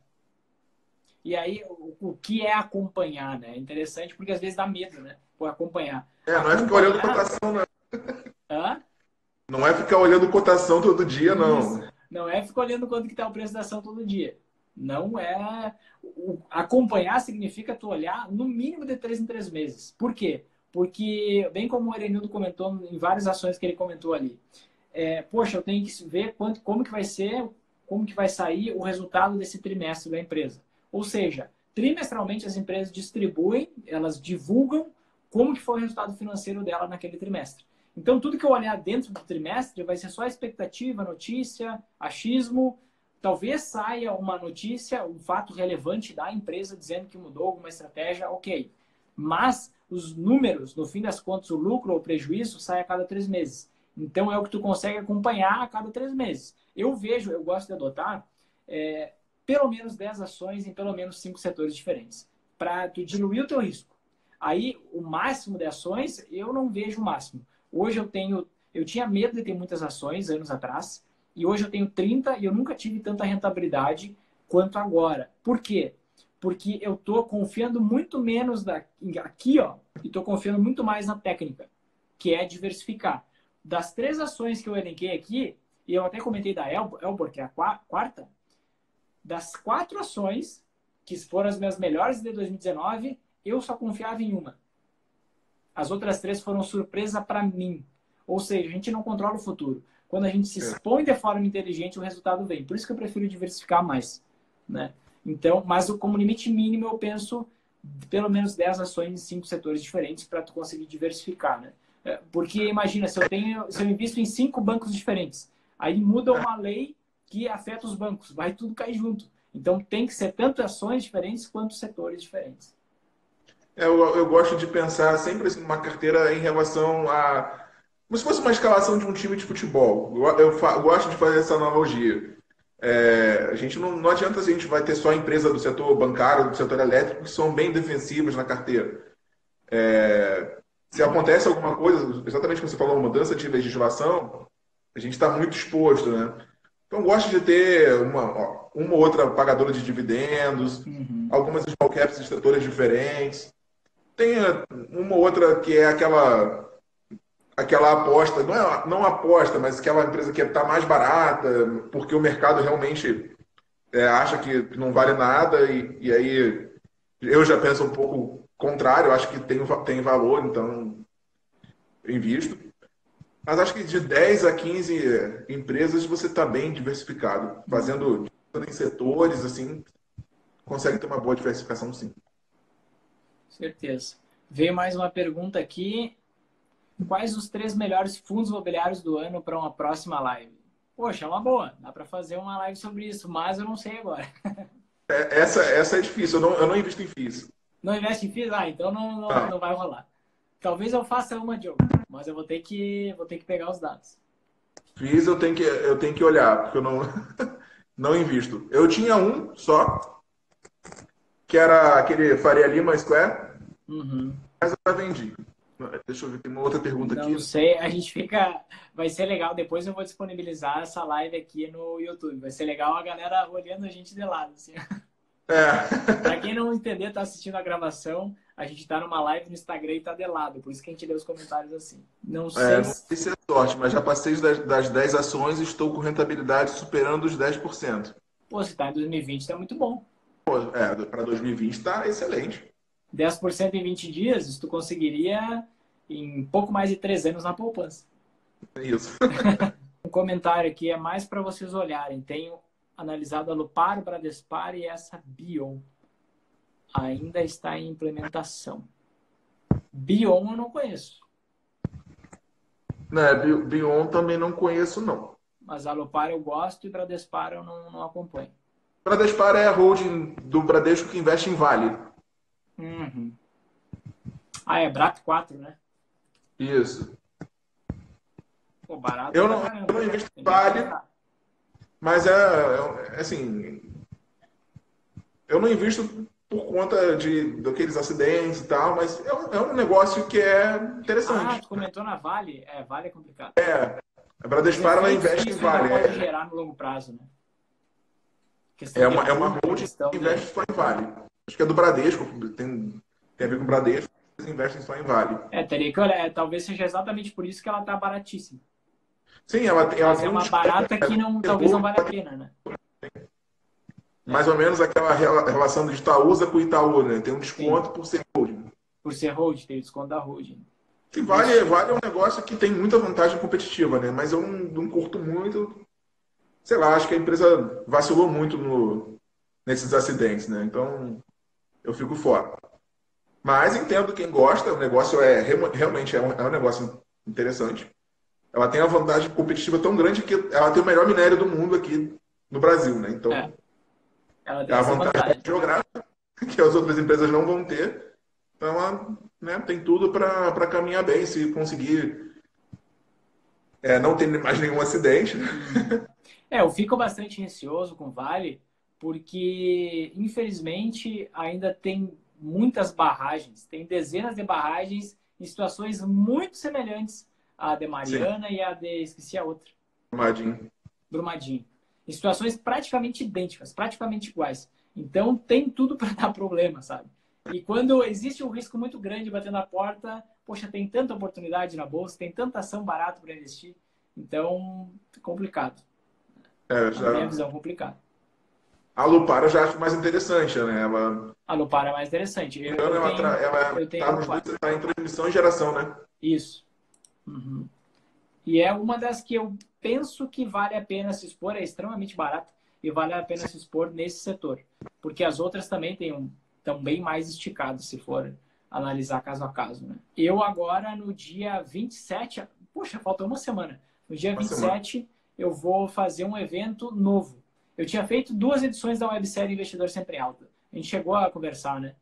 E aí, o, o que é acompanhar, né? É interessante porque às vezes dá medo, né? Por acompanhar. É, não acompanhar... é ficar olhando cotação, não. Hã? Não é ficar olhando cotação todo dia, não. Isso. Não é ficar olhando quanto que está o preço da ação todo dia. Não é... O, acompanhar significa tu olhar no mínimo de três em três meses. Por quê? Porque, bem como o Erenildo comentou em várias ações que ele comentou ali, é, poxa, eu tenho que ver quanto, como que vai ser, como que vai sair o resultado desse trimestre da empresa. Ou seja, trimestralmente as empresas distribuem, elas divulgam como que foi o resultado financeiro dela naquele trimestre. Então, tudo que eu olhar dentro do trimestre vai ser só expectativa, notícia, achismo. Talvez saia uma notícia, um fato relevante da empresa dizendo que mudou alguma estratégia, ok. Mas os números, no fim das contas, o lucro ou o prejuízo sai a cada três meses. Então, é o que tu consegue acompanhar a cada três meses. Eu vejo, eu gosto de adotar é, pelo menos dez ações em pelo menos cinco setores diferentes, para tu diluir o teu risco. Aí, o máximo de ações, eu não vejo o máximo. Hoje eu tenho, eu tinha medo de ter muitas ações anos atrás, e hoje eu tenho trinta e eu nunca tive tanta rentabilidade quanto agora. Por quê? Porque eu estou confiando muito menos da, aqui, ó, e estou confiando muito mais na técnica, que é diversificar. Das três ações que eu elenquei aqui, e eu até comentei da Elbor, que é a quarta, das quatro ações, que foram as minhas melhores de dois mil e dezenove, eu só confiava em uma. As outras três foram surpresa para mim. Ou seja, a gente não controla o futuro. Quando a gente se expõe de forma inteligente, o resultado vem. Por isso que eu prefiro diversificar mais, né? Então, mas como limite mínimo, eu penso pelo menos dez ações em cinco setores diferentes para tu conseguir diversificar, né? Porque imagina, se eu tenho, se eu invisto em cinco bancos diferentes, aí muda uma lei que afeta os bancos, vai tudo cair junto. Então tem que ser tanto ações diferentes quanto setores diferentes. É, eu, eu gosto de pensar sempre assim, numa carteira em relação a... Como se fosse uma escalação de um time de futebol. Eu, eu, eu gosto de fazer essa analogia. É, a gente não, não adianta a gente vai ter só a empresa do setor bancário, do setor elétrico, que são bem defensivas na carteira. É, se acontece alguma coisa, exatamente como você falou, uma mudança de legislação, a gente está muito exposto, né? Então, gosto de ter uma, uma ou outra pagadora de dividendos, uhum. algumas small caps de setores diferentes. Tem uma ou outra que é aquela, aquela aposta, não é não aposta, mas aquela empresa que está mais barata, porque o mercado realmente é, acha que não vale nada, e, e aí eu já penso um pouco contrário, acho que tem, tem valor, então invisto. Mas acho que de dez a quinze empresas você está bem diversificado. Fazendo em setores, assim, consegue ter uma boa diversificação, sim. Certeza. Veio mais uma pergunta aqui. Quais os três melhores fundos imobiliários do ano para uma próxima live? Poxa, é uma boa. Dá para fazer uma live sobre isso, mas eu não sei agora. É, essa, essa é difícil. Eu não, eu não invisto em F I Is. Não investe em F I Is? Ah, então não, não, ah. não vai rolar. Talvez eu faça uma, Diogo, mas eu vou ter que, vou ter que pegar os dados. F I Is eu tenho que, eu tenho que olhar, porque eu não, não invisto. Eu tinha um só, que era aquele Faria Lima Square, uhum. mas eu já vendi. Deixa eu ver, tem uma outra pergunta não aqui. Não sei, a gente fica... Vai ser legal, depois eu vou disponibilizar essa live aqui no YouTube. Vai ser legal a galera olhando a gente de lado, assim. Para É. quem não entender, tá assistindo a gravação, a gente tá numa live no Instagram e tá de lado, por isso que a gente lê os comentários assim. Não É, sei não se... sei se é sorte, mas já passei das, das dez ações e estou com rentabilidade superando os dez por cento. Pô, se tá em dois mil e vinte, tá muito bom. É, para dois mil e vinte está excelente. dez por cento em vinte dias, isso tu conseguiria em pouco mais de três anos na poupança. É isso. Um comentário aqui é mais para vocês olharem. Tenho analisado a Lupar, Bradespar e essa Bion. Ainda está em implementação. Bion eu não conheço. Né, Bi- Bion também não conheço, não. Mas a Lupar eu gosto e Bradespar eu não, não acompanho. Bradespar é a holding do Bradesco que investe em Vale. Uhum. Ah, é Brat quatro, né? Isso. Pô, barato Eu pra não, eu caramba. não invisto em Tem que Vale, aproveitar. mas é, é, assim, eu não invisto por conta de daqueles acidentes e tal, mas é um, é um negócio que é Ah, interessante. tu comentou na Vale? É, Vale é complicado. A Os Bradespar ela efeitos que investe em isso ainda Vale. pode É, gerar no longo prazo, né? Questão é de uma, é uma multa, holding questão que de... investe só em Vale. Acho que é do Bradesco, tem, tem a ver com o Bradesco, eles investem só em Vale. É, teria que olhar. É, talvez seja exatamente por isso que ela tá baratíssima. Sim, ela, tem- ela Mas é tem um uma desconto, barata que não, talvez não valha a pena, né? mais É, ou menos aquela rela- relação de Itaúsa com Itaú, né? Tem um sim. desconto por ser holding. Por ser hold, tem o desconto da holding. Que vale, Isso. vale é um negócio que tem muita vantagem competitiva, né? Mas eu não, não curto muito. Sei lá, acho que a empresa vacilou muito no, nesses acidentes, né? Então eu fico fora. Mas entendo quem gosta, o negócio é remo- realmente é um, é um negócio interessante. Ela tem uma vantagem competitiva tão grande que ela tem o melhor minério do mundo aqui no Brasil, né? É, Então ela é tem a essa vantagem vantagem. geográfica que as outras empresas não vão ter. Então ela, né, tem tudo para caminhar bem se conseguir é, não ter mais nenhum acidente, né? Uhum. É, eu fico bastante receoso com o Vale, porque, infelizmente, ainda tem muitas barragens. Tem dezenas de barragens em situações muito semelhantes à de Sim, Mariana e à de, esqueci a outra, Brumadinho. Brumadinho. Em situações praticamente idênticas, praticamente iguais. Então, tem tudo para dar problema, sabe? E quando existe um risco muito grande batendo na porta, poxa, tem tanta oportunidade na bolsa, tem tanta ação barata para investir. Então, complicado. É, Na minha já, visão, complicado. a Lupar eu já acho mais interessante, né? Ela, A Lupar é mais interessante. Eu, então eu ela, tra- tenho, ela eu tenho a tá nos dois, Lupar. tá em transmissão e geração, né? Isso. Uhum. E é uma das que eu penso que vale a pena se expor, é extremamente barata e vale a pena se expor nesse setor. Porque as outras também têm um, estão bem mais esticadas, se for analisar caso a caso. Né? Eu agora, no dia vinte e sete, poxa, falta uma semana. No dia Uma semana. vinte e sete, eu vou fazer um evento novo. Eu tinha feito duas edições da websérie Investidor Sempre em Alta. A gente chegou a conversar, né?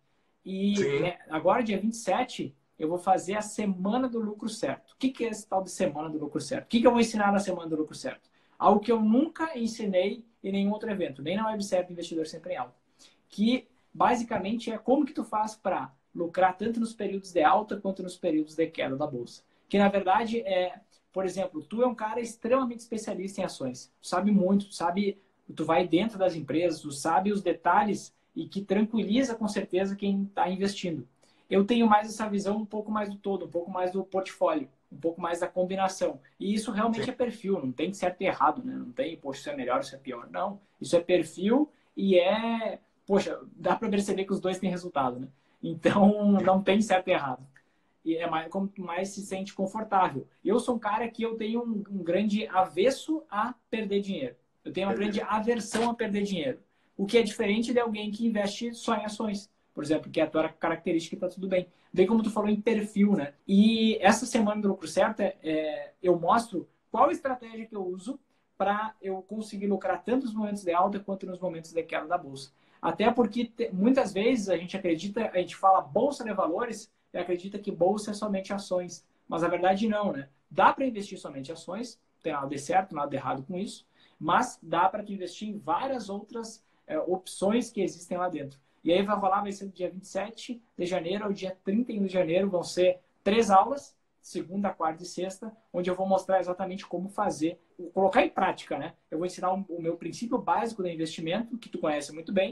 E Sim. é, agora, dia vinte e sete, eu vou fazer a Semana do Lucro Certo. O que, que é esse tal de Semana do Lucro Certo? O que, que eu vou ensinar na Semana do Lucro Certo? Algo que eu nunca ensinei em nenhum outro evento, nem na websérie do Investidor Sempre em Alta. Que, basicamente, é como que tu faz para lucrar tanto nos períodos de alta quanto nos períodos de queda da Bolsa. Que, na verdade, é... Por exemplo, tu é um cara extremamente especialista em ações. Tu sabe muito, tu sabe... Tu vai dentro das empresas, tu sabe os detalhes e que tranquiliza, com certeza, quem está investindo. Eu tenho mais essa visão um pouco mais do todo, um pouco mais do portfólio, um pouco mais da combinação. E isso Sim. realmente é perfil, não tem certo e errado, né? Não tem, poxa, isso é melhor, isso é pior. Não, isso é perfil e é, poxa, dá para perceber que os dois têm resultado, né? Então, não tem certo e errado. E é mais como mais se sente confortável. Eu sou um cara que eu tenho um, um grande avesso a perder dinheiro. Eu tenho uma grande aversão a perder dinheiro. O que é diferente de alguém que investe só em ações, por exemplo, que é a tua característica e tá tudo bem. Bem como tu falou em perfil, né? E essa semana do Lucro Certo, é, eu mostro qual estratégia que eu uso para eu conseguir lucrar tanto nos momentos de alta quanto nos momentos de queda da bolsa. Até porque te, muitas vezes a gente acredita, a gente fala bolsa de valores e acredita que bolsa é somente ações. Mas na verdade não, né? Dá para investir somente em ações, não tem nada de certo, nada de errado com isso, mas dá para investir em várias outras é, opções que existem lá dentro. E aí vai rolar, vai ser do dia vinte e sete de janeiro ao dia trinta e um de janeiro, vão ser três aulas, segunda, quarta e sexta, onde eu vou mostrar exatamente como fazer, colocar em prática, né? Eu vou ensinar o meu princípio básico de investimento, que tu conhece muito bem,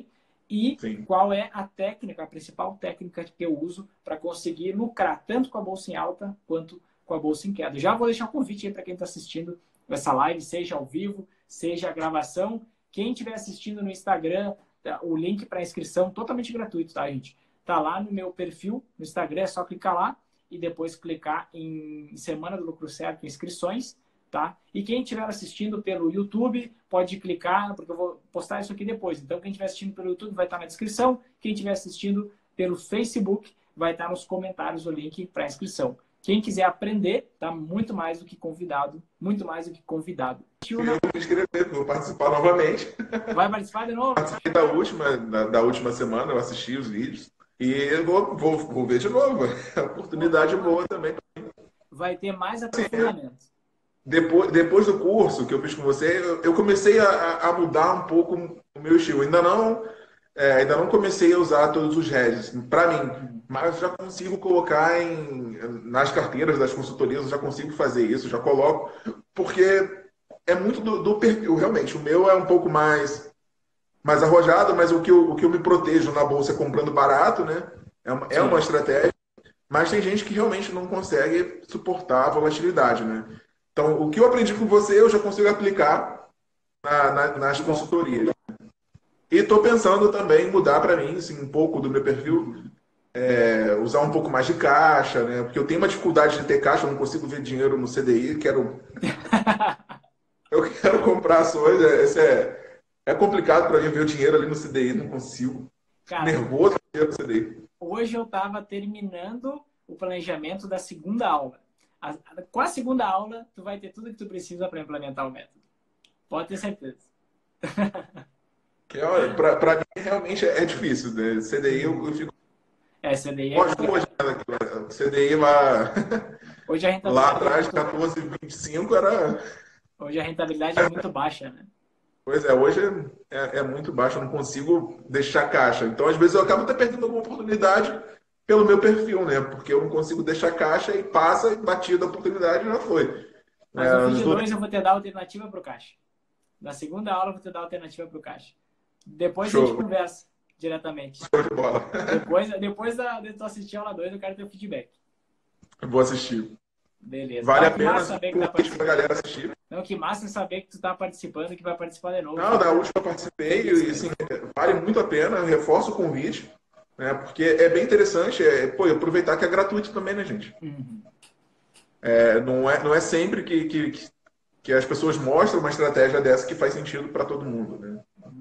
e Sim. qual é a técnica, a principal técnica que eu uso para conseguir lucrar tanto com a bolsa em alta quanto com a bolsa em queda. Já vou deixar um convite aí para quem está assistindo essa live, seja ao vivo, seja a gravação. Quem estiver assistindo no Instagram, o link para inscrição totalmente gratuito, tá, gente? Tá lá no meu perfil no Instagram, é só clicar lá e depois clicar em Semana do Lucro Certo, inscrições, tá? E quem estiver assistindo pelo YouTube, pode clicar, porque eu vou postar isso aqui depois. Então, quem estiver assistindo pelo YouTube vai estar na descrição. Quem estiver assistindo pelo Facebook, vai estar nos comentários o link para inscrição. Quem quiser aprender, tá muito mais do que convidado. Muito mais do que convidado. Eu vou me inscrever, vou participar novamente. Vai participar de novo? Participei da última, da, da última semana, eu assisti os vídeos. E eu vou, vou, vou ver de novo. É uma oportunidade boa também. Vai ter mais aprofundamento. Depois, depois do curso que eu fiz com você, eu, eu comecei a, a mudar um pouco o meu estilo. Ainda não, é, ainda não comecei a usar todos os hedges, para mim, mas já consigo colocar em, nas carteiras das consultorias, eu já consigo fazer isso, já coloco, porque é muito do, do perfil, realmente. O meu é um pouco mais, mais arrojado, mas o que, eu, o que eu me protejo na bolsa é comprando barato, né? É uma, é uma estratégia, mas tem gente que realmente não consegue suportar a volatilidade, né? Então, o que eu aprendi com você, eu já consigo aplicar na, na, nas consultorias. E estou pensando também em mudar para mim, assim, um pouco do meu perfil, é, usar um pouco mais de caixa, né? Porque eu tenho uma dificuldade de ter caixa, eu não consigo ver dinheiro no C D I, quero... eu quero comprar ações, é, esse é, é complicado para mim ver o dinheiro ali no C D I, não consigo. Cara, nervoso com o C D I. Hoje eu estava terminando o planejamento da segunda aula. A, a, com a segunda aula, tu vai ter tudo que tu precisa para implementar o método. Pode ter certeza. Para mim, realmente é difícil. Né? C D I, eu, eu fico... É, C D I é Hoje, hoje, C D I lá, hoje a lá rentabilidade atrás, é muito... quatorze, vinte e cinco, era... Hoje a rentabilidade é muito baixa, né? Pois é, hoje é, é muito baixo, eu não consigo deixar caixa. Então, às vezes, eu acabo até perdendo alguma oportunidade pelo meu perfil, né? Porque eu não consigo deixar caixa e passa, e batida a oportunidade já foi. Mas é, no vídeo dois eu vou te dar alternativa para o caixa. Na segunda aula eu vou te dar alternativa para o caixa. Depois Show. A gente conversa diretamente. Show de bola. Depois, depois da, de tu assistir a aula dois, eu quero ter o feedback. Eu vou assistir. Beleza. Vale Não, a pena saber que tá participando. Pra galera assistir. Não, que massa saber que tu tá participando e que vai participar de novo. Não, da última eu participei e assim, vale muito a pena, eu reforço o convite, né? Porque é bem interessante, é, pô, aproveitar que é gratuito também, né, gente? Uhum. É, não, é, não é sempre que, que, que as pessoas mostram uma estratégia dessa que faz sentido para todo mundo, né?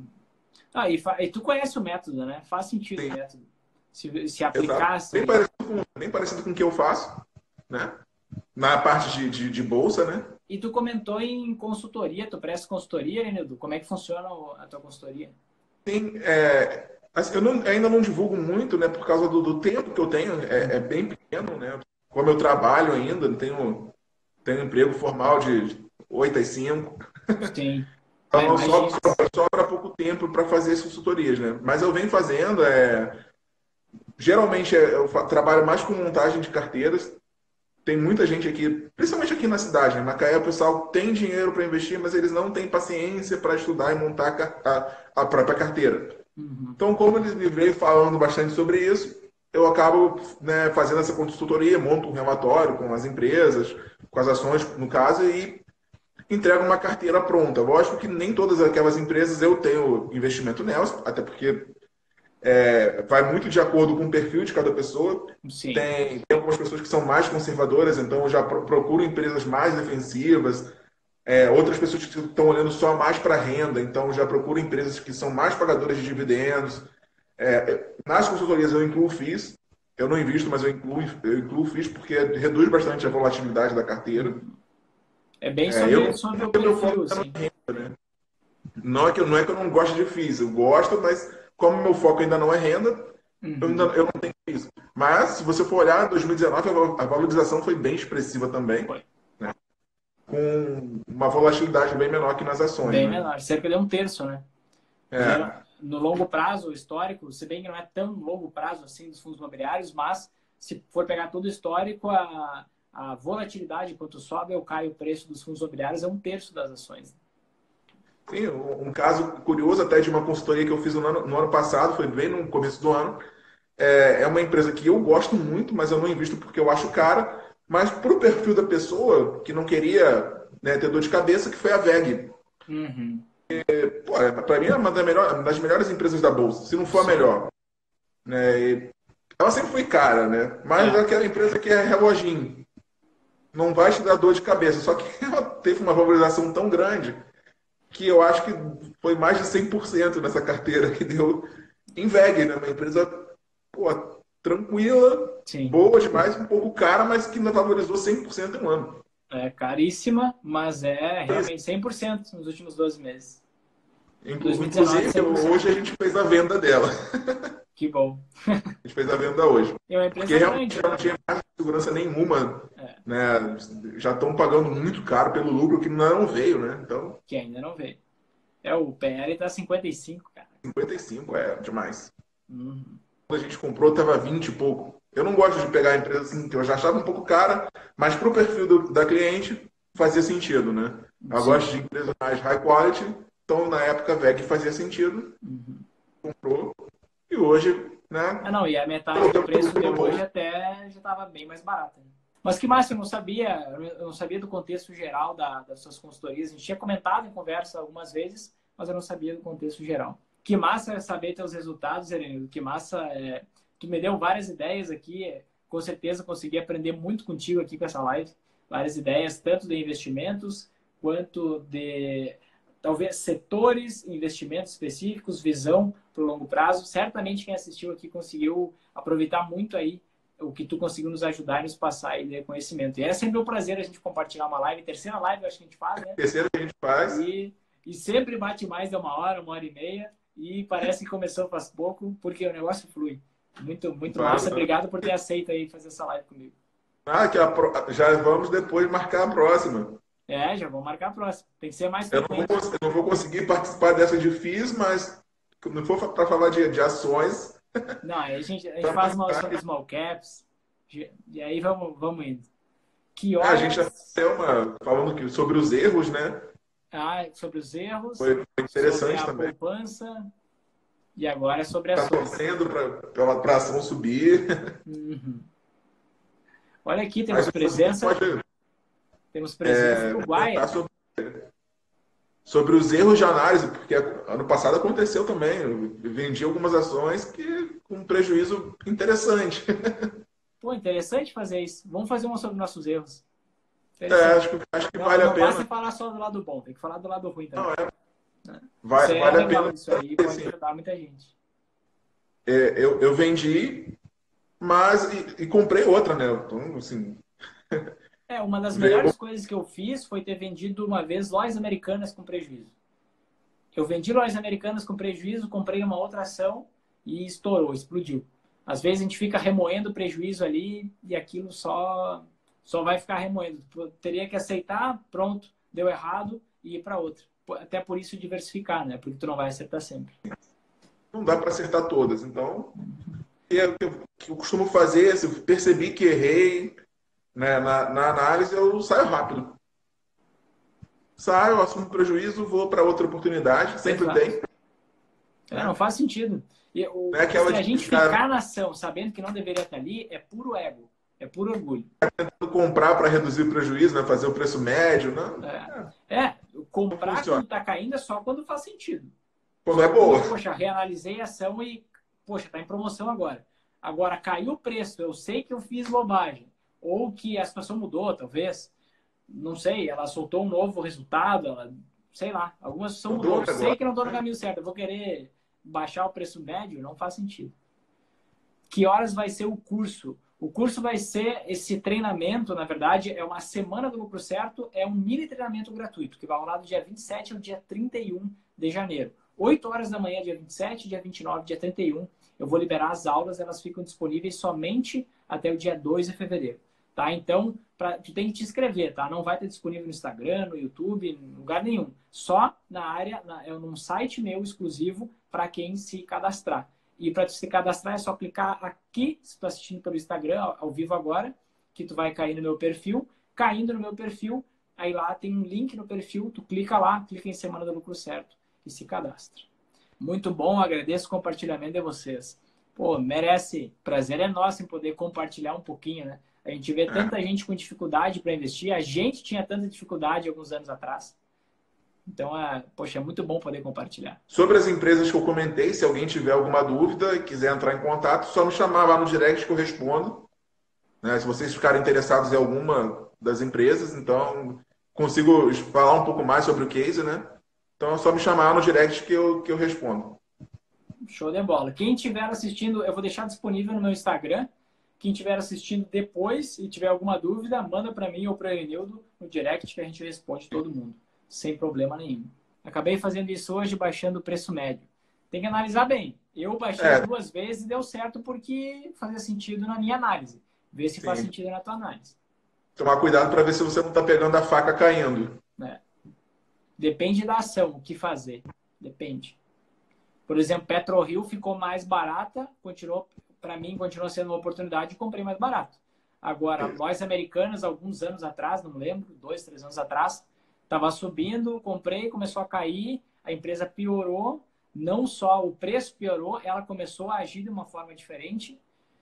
Ah, e, e tu conhece o método, né? Faz sentido Sim. o método. Se, se aplicar... Assim... Bem, parecido com, bem parecido com o que eu faço, né? Na parte de, de, de bolsa, né? E tu comentou em consultoria, tu presta consultoria, né, Edu? Como é que funciona a tua consultoria? Sim, é, assim, eu não, ainda não divulgo muito, né? Por causa do, do tempo que eu tenho, é, é bem pequeno, né? Como eu trabalho ainda, tenho, tenho um emprego formal de oito às cinco. Sim. Então, sobra, sobra, sobra pouco tempo para fazer as consultorias, né? Mas eu venho fazendo, é... geralmente eu trabalho mais com montagem de carteiras. Tem muita gente aqui, principalmente aqui na cidade, né? Macaé, o pessoal tem dinheiro para investir, mas eles não têm paciência para estudar e montar a, a própria carteira. Uhum. Então, como eles me veio falando bastante sobre isso, eu acabo, né, fazendo essa consultoria, monto um relatório com as empresas, com as ações, no caso, e entrego uma carteira pronta. Lógico que nem todas aquelas empresas eu tenho investimento nelas, até porque é, vai muito de acordo com o perfil de cada pessoa. Sim. Tem, tem algumas pessoas que são mais conservadoras, então eu já procuro empresas mais defensivas. É, outras pessoas que estão olhando só mais para renda, então eu já procuro empresas que são mais pagadoras de dividendos. É, nas consultorias eu incluo F I Is. Eu não invisto, mas eu incluo, eu incluo F I Is porque reduz bastante a volatilidade da carteira. É bem sobre, é, eu, sobre o perfil, assim. Renda, né? Não é que, não é que eu não gosto de F I Is, eu gosto, mas como meu foco ainda não é renda, uhum. eu, ainda, eu não tenho isso. Mas, se você for olhar, em dois mil e dezenove a valorização foi bem expressiva também, né? Com uma volatilidade bem menor que nas ações. Bem né? menor, cerca de um terço, né? É. No longo prazo, histórico, se bem que não é tão longo prazo assim dos fundos imobiliários, mas se for pegar todo o histórico, a, a volatilidade, quanto sobe ou cai o preço dos fundos imobiliários, é um terço das ações. Sim, um um caso curioso até de uma consultoria que eu fiz no ano, no ano passado, foi bem no começo do ano. É, é uma empresa que eu gosto muito, mas eu não invisto porque eu acho cara. Mas para o perfil da pessoa que não queria, né, ter dor de cabeça, que foi a V E G. Uhum. Para mim é uma das melhores, uma das melhores empresas da Bolsa, se não for a Sim. melhor. Né? E ela sempre foi cara, né? Mas é É. aquela empresa que é reloginho. Não vai te dar dor de cabeça. Só que ela teve uma valorização tão grande que eu acho que foi mais de cem por cento nessa carteira que deu em V E G, né? Uma empresa, pô, tranquila, Sim. boa demais, um pouco cara, mas que não valorizou cem por cento em um ano. É caríssima, mas é É isso. realmente cem por cento nos últimos doze meses. Inclu- dois mil e dezenove, Inclusive, cem por cento. hoje a gente fez a venda dela. Que bom. A gente fez a venda hoje. É uma Porque empresa realmente grande, já não né? tinha mais segurança nenhuma, É, né? Já estão pagando muito caro pelo lucro que não veio, né? Então, que ainda não veio. É, o P L tá cinquenta e cinco, cara. cinquenta e cinco é demais. Uhum. Quando a gente comprou, estava vinte e pouco. Eu não gosto de pegar a empresa assim, que eu já achava um pouco cara, mas para o perfil do, da cliente fazia sentido, né? Eu gosto Sim. de empresas mais high quality, então na época a V E G fazia sentido, Uhum. comprou, e hoje, Ah, né? não, e a metade do Colocando preço tudo de no hoje bolso. até já estava bem mais barata, né? Mas que massa, eu não sabia, eu não sabia do contexto geral da, das suas consultorias. A gente tinha comentado em conversa algumas vezes, mas eu não sabia do contexto geral. Que massa é saber teus resultados, Erenildo. Que massa é... Tu me deu várias ideias aqui. Com certeza consegui aprender muito contigo aqui com essa live. Várias ideias, tanto de investimentos, quanto de talvez setores, investimentos específicos, visão para o longo prazo. Certamente quem assistiu aqui conseguiu aproveitar muito aí o que tu conseguiu nos ajudar e nos passar aí de conhecimento. E é sempre um prazer a gente compartilhar uma live, terceira live eu acho que a gente faz, né? Terceiro que a gente faz. E, e sempre bate mais de uma hora, uma hora e meia, e parece que começou faz pouco, porque o negócio flui. Muito, muito Vai, massa. Obrigado por ter aceito aí fazer essa live comigo. ah, que a pro- já vamos depois marcar a próxima. É, já vou marcar a próxima. Tem que ser mais Eu não vou, frequente. cons- eu não vou conseguir participar dessa de F I I S, mas não for para falar de, de ações, Não, aí a gente, a gente para faz uma marcar. sobre small caps, e aí vamos, vamos indo. Que É, a gente já horas? tem uma falando que- sobre os erros, né? Ah, sobre os erros, Foi, foi sobre interessante a também. poupança, e agora é sobre Tá ações. torcendo para a ação subir. Uhum. Olha aqui, Mas temos você presença, pode temos presença comentar uruguaia. sobre, sobre os erros de análise, porque ano passado aconteceu também. Eu vendi algumas ações que com um prejuízo interessante. Pô, interessante fazer isso. Vamos fazer uma sobre nossos erros. É, Interessante. acho, que- acho que Não, vale a não basta pena. falar só do lado bom, tem que falar do lado ruim também. Não, é, Isso vai- aí é vale a legal, pena. isso aí pode Assim, ajudar muita gente. é, eu, eu vendi, mas e, e comprei outra, né? Então, assim, É, uma das veio melhores coisas que eu fiz foi ter vendido uma vez lojas americanas com prejuízo. Eu vendi lojas americanas com prejuízo, comprei uma outra ação e estourou, explodiu. Às vezes a gente fica remoendo o prejuízo ali e aquilo só só vai ficar remoendo. Teria que aceitar, pronto, deu errado e ir para outra. Até por isso diversificar, né? Porque tu não vai acertar sempre. não dá para acertar todas. Então, o que eu, que eu costumo fazer, se eu percebi que errei, né, na, na análise, eu saio rápido. Saio, assumo prejuízo, vou para outra oportunidade, sempre Exato. tem. É, não Né? faz sentido. E, o, Não é aquela se a de gente ficar ficar na ação sabendo que não deveria estar ali, é puro ego, é puro orgulho. comprar para reduzir o prejuízo, né, fazer o preço médio. Não, É, é não comprar funciona. quando está caindo é só quando faz sentido. Quando é Só quando, boa. poxa, reanalisei a ação e, poxa, está em promoção agora. Agora, caiu o preço, eu sei que eu fiz bobagem. Ou que a situação mudou, talvez. Não sei, ela soltou um novo resultado, ela, sei lá, alguma situação Mudou mudou. o Eu sei negócio. que não estou no caminho certo, eu vou querer baixar o preço médio, não faz sentido. Que horas vai ser o curso? O curso vai ser esse treinamento, na verdade, é uma semana do lucro certo, é um mini treinamento gratuito, que vai rolar do dia vinte e sete ao dia trinta e um de janeiro. oito horas da manhã, dia vinte e sete, dia vinte e nove, dia trinta e um. Eu vou liberar as aulas, elas ficam disponíveis somente até o dia dois de fevereiro. Tá? Então, pra, tu tem que te inscrever, tá? Não vai ter disponível no Instagram, no YouTube, em lugar nenhum. Só na área, na, é num site meu exclusivo para quem se cadastrar. E para se cadastrar é só clicar aqui, se tu tá assistindo pelo Instagram, ao vivo agora, que tu vai cair no meu perfil. Caindo no meu perfil, aí lá tem um link no perfil, tu clica lá, clica em Semana do Lucro Certo e se cadastra. Muito bom, agradeço o compartilhamento de vocês. Pô, merece, prazer é nosso em poder compartilhar um pouquinho, né? A gente vê tanta é. gente com dificuldade para investir, a gente tinha tanta dificuldade alguns anos atrás. Então, é, poxa, é muito bom poder compartilhar. Sobre as empresas que eu comentei, se alguém tiver alguma dúvida e quiser entrar em contato, só me chamar lá no direct que eu respondo. Né? Se vocês ficarem interessados em alguma das empresas, então consigo falar um pouco mais sobre o case, né? Então é só me chamar no direct que eu, que eu respondo. Show de bola. Quem estiver assistindo, eu vou deixar disponível no meu Instagram. Quem estiver assistindo depois e tiver alguma dúvida, manda para mim ou para o Enildo no direct que a gente responde todo mundo, sem problema nenhum. Acabei fazendo isso hoje, baixando o preço médio. Tem que analisar bem. Eu baixei é. duas vezes e deu certo porque fazia sentido na minha análise. Ver se Sim. faz sentido na tua análise. Tomar cuidado para ver se você não está pegando a faca caindo. É. Depende da ação, o que fazer. Depende. Por exemplo, PetroRio ficou mais barata, continuou, para mim, continua sendo uma oportunidade e comprei mais barato. Agora, é. nós americanos, alguns anos atrás, não me lembro, dois, três anos atrás, estava subindo, comprei, começou a cair, a empresa piorou, não só o preço piorou, ela começou a agir de uma forma diferente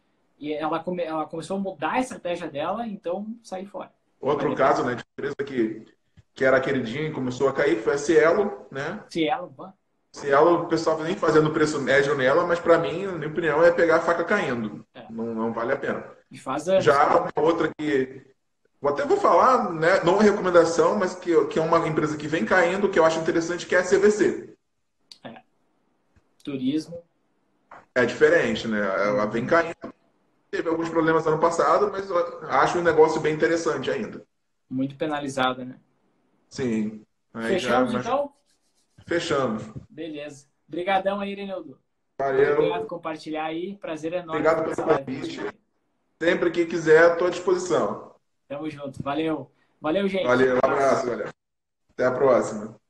e ela, come, ela começou a mudar a estratégia dela, então saí fora. Outro caso, né, de empresa que, que era queridinha e começou a cair foi a Cielo, né? Cielo, pô. Cielo, o pessoal nem fazendo preço médio nela, mas para mim, na minha opinião, é pegar a faca caindo. É. Não, não vale a pena. E faz anos, Já uma outra que eu até vou falar, né, não é recomendação, mas que, que é uma empresa que vem caindo, que eu acho interessante, que é a C V C. É. Turismo. É diferente, né? Ela vem caindo. Teve alguns problemas ano passado, mas eu acho um negócio bem interessante ainda. Muito penalizada, né? Sim. Aí Fechamos, já, mas... então? Fechamos. Beleza. Obrigadão aí, Irenildo. Valeu. Obrigado por compartilhar aí. Prazer enorme. Obrigado pelo convite. Sempre que quiser, estou à disposição. Tamo junto. Valeu. Valeu, gente. Valeu, um abraço, galera. Até a próxima.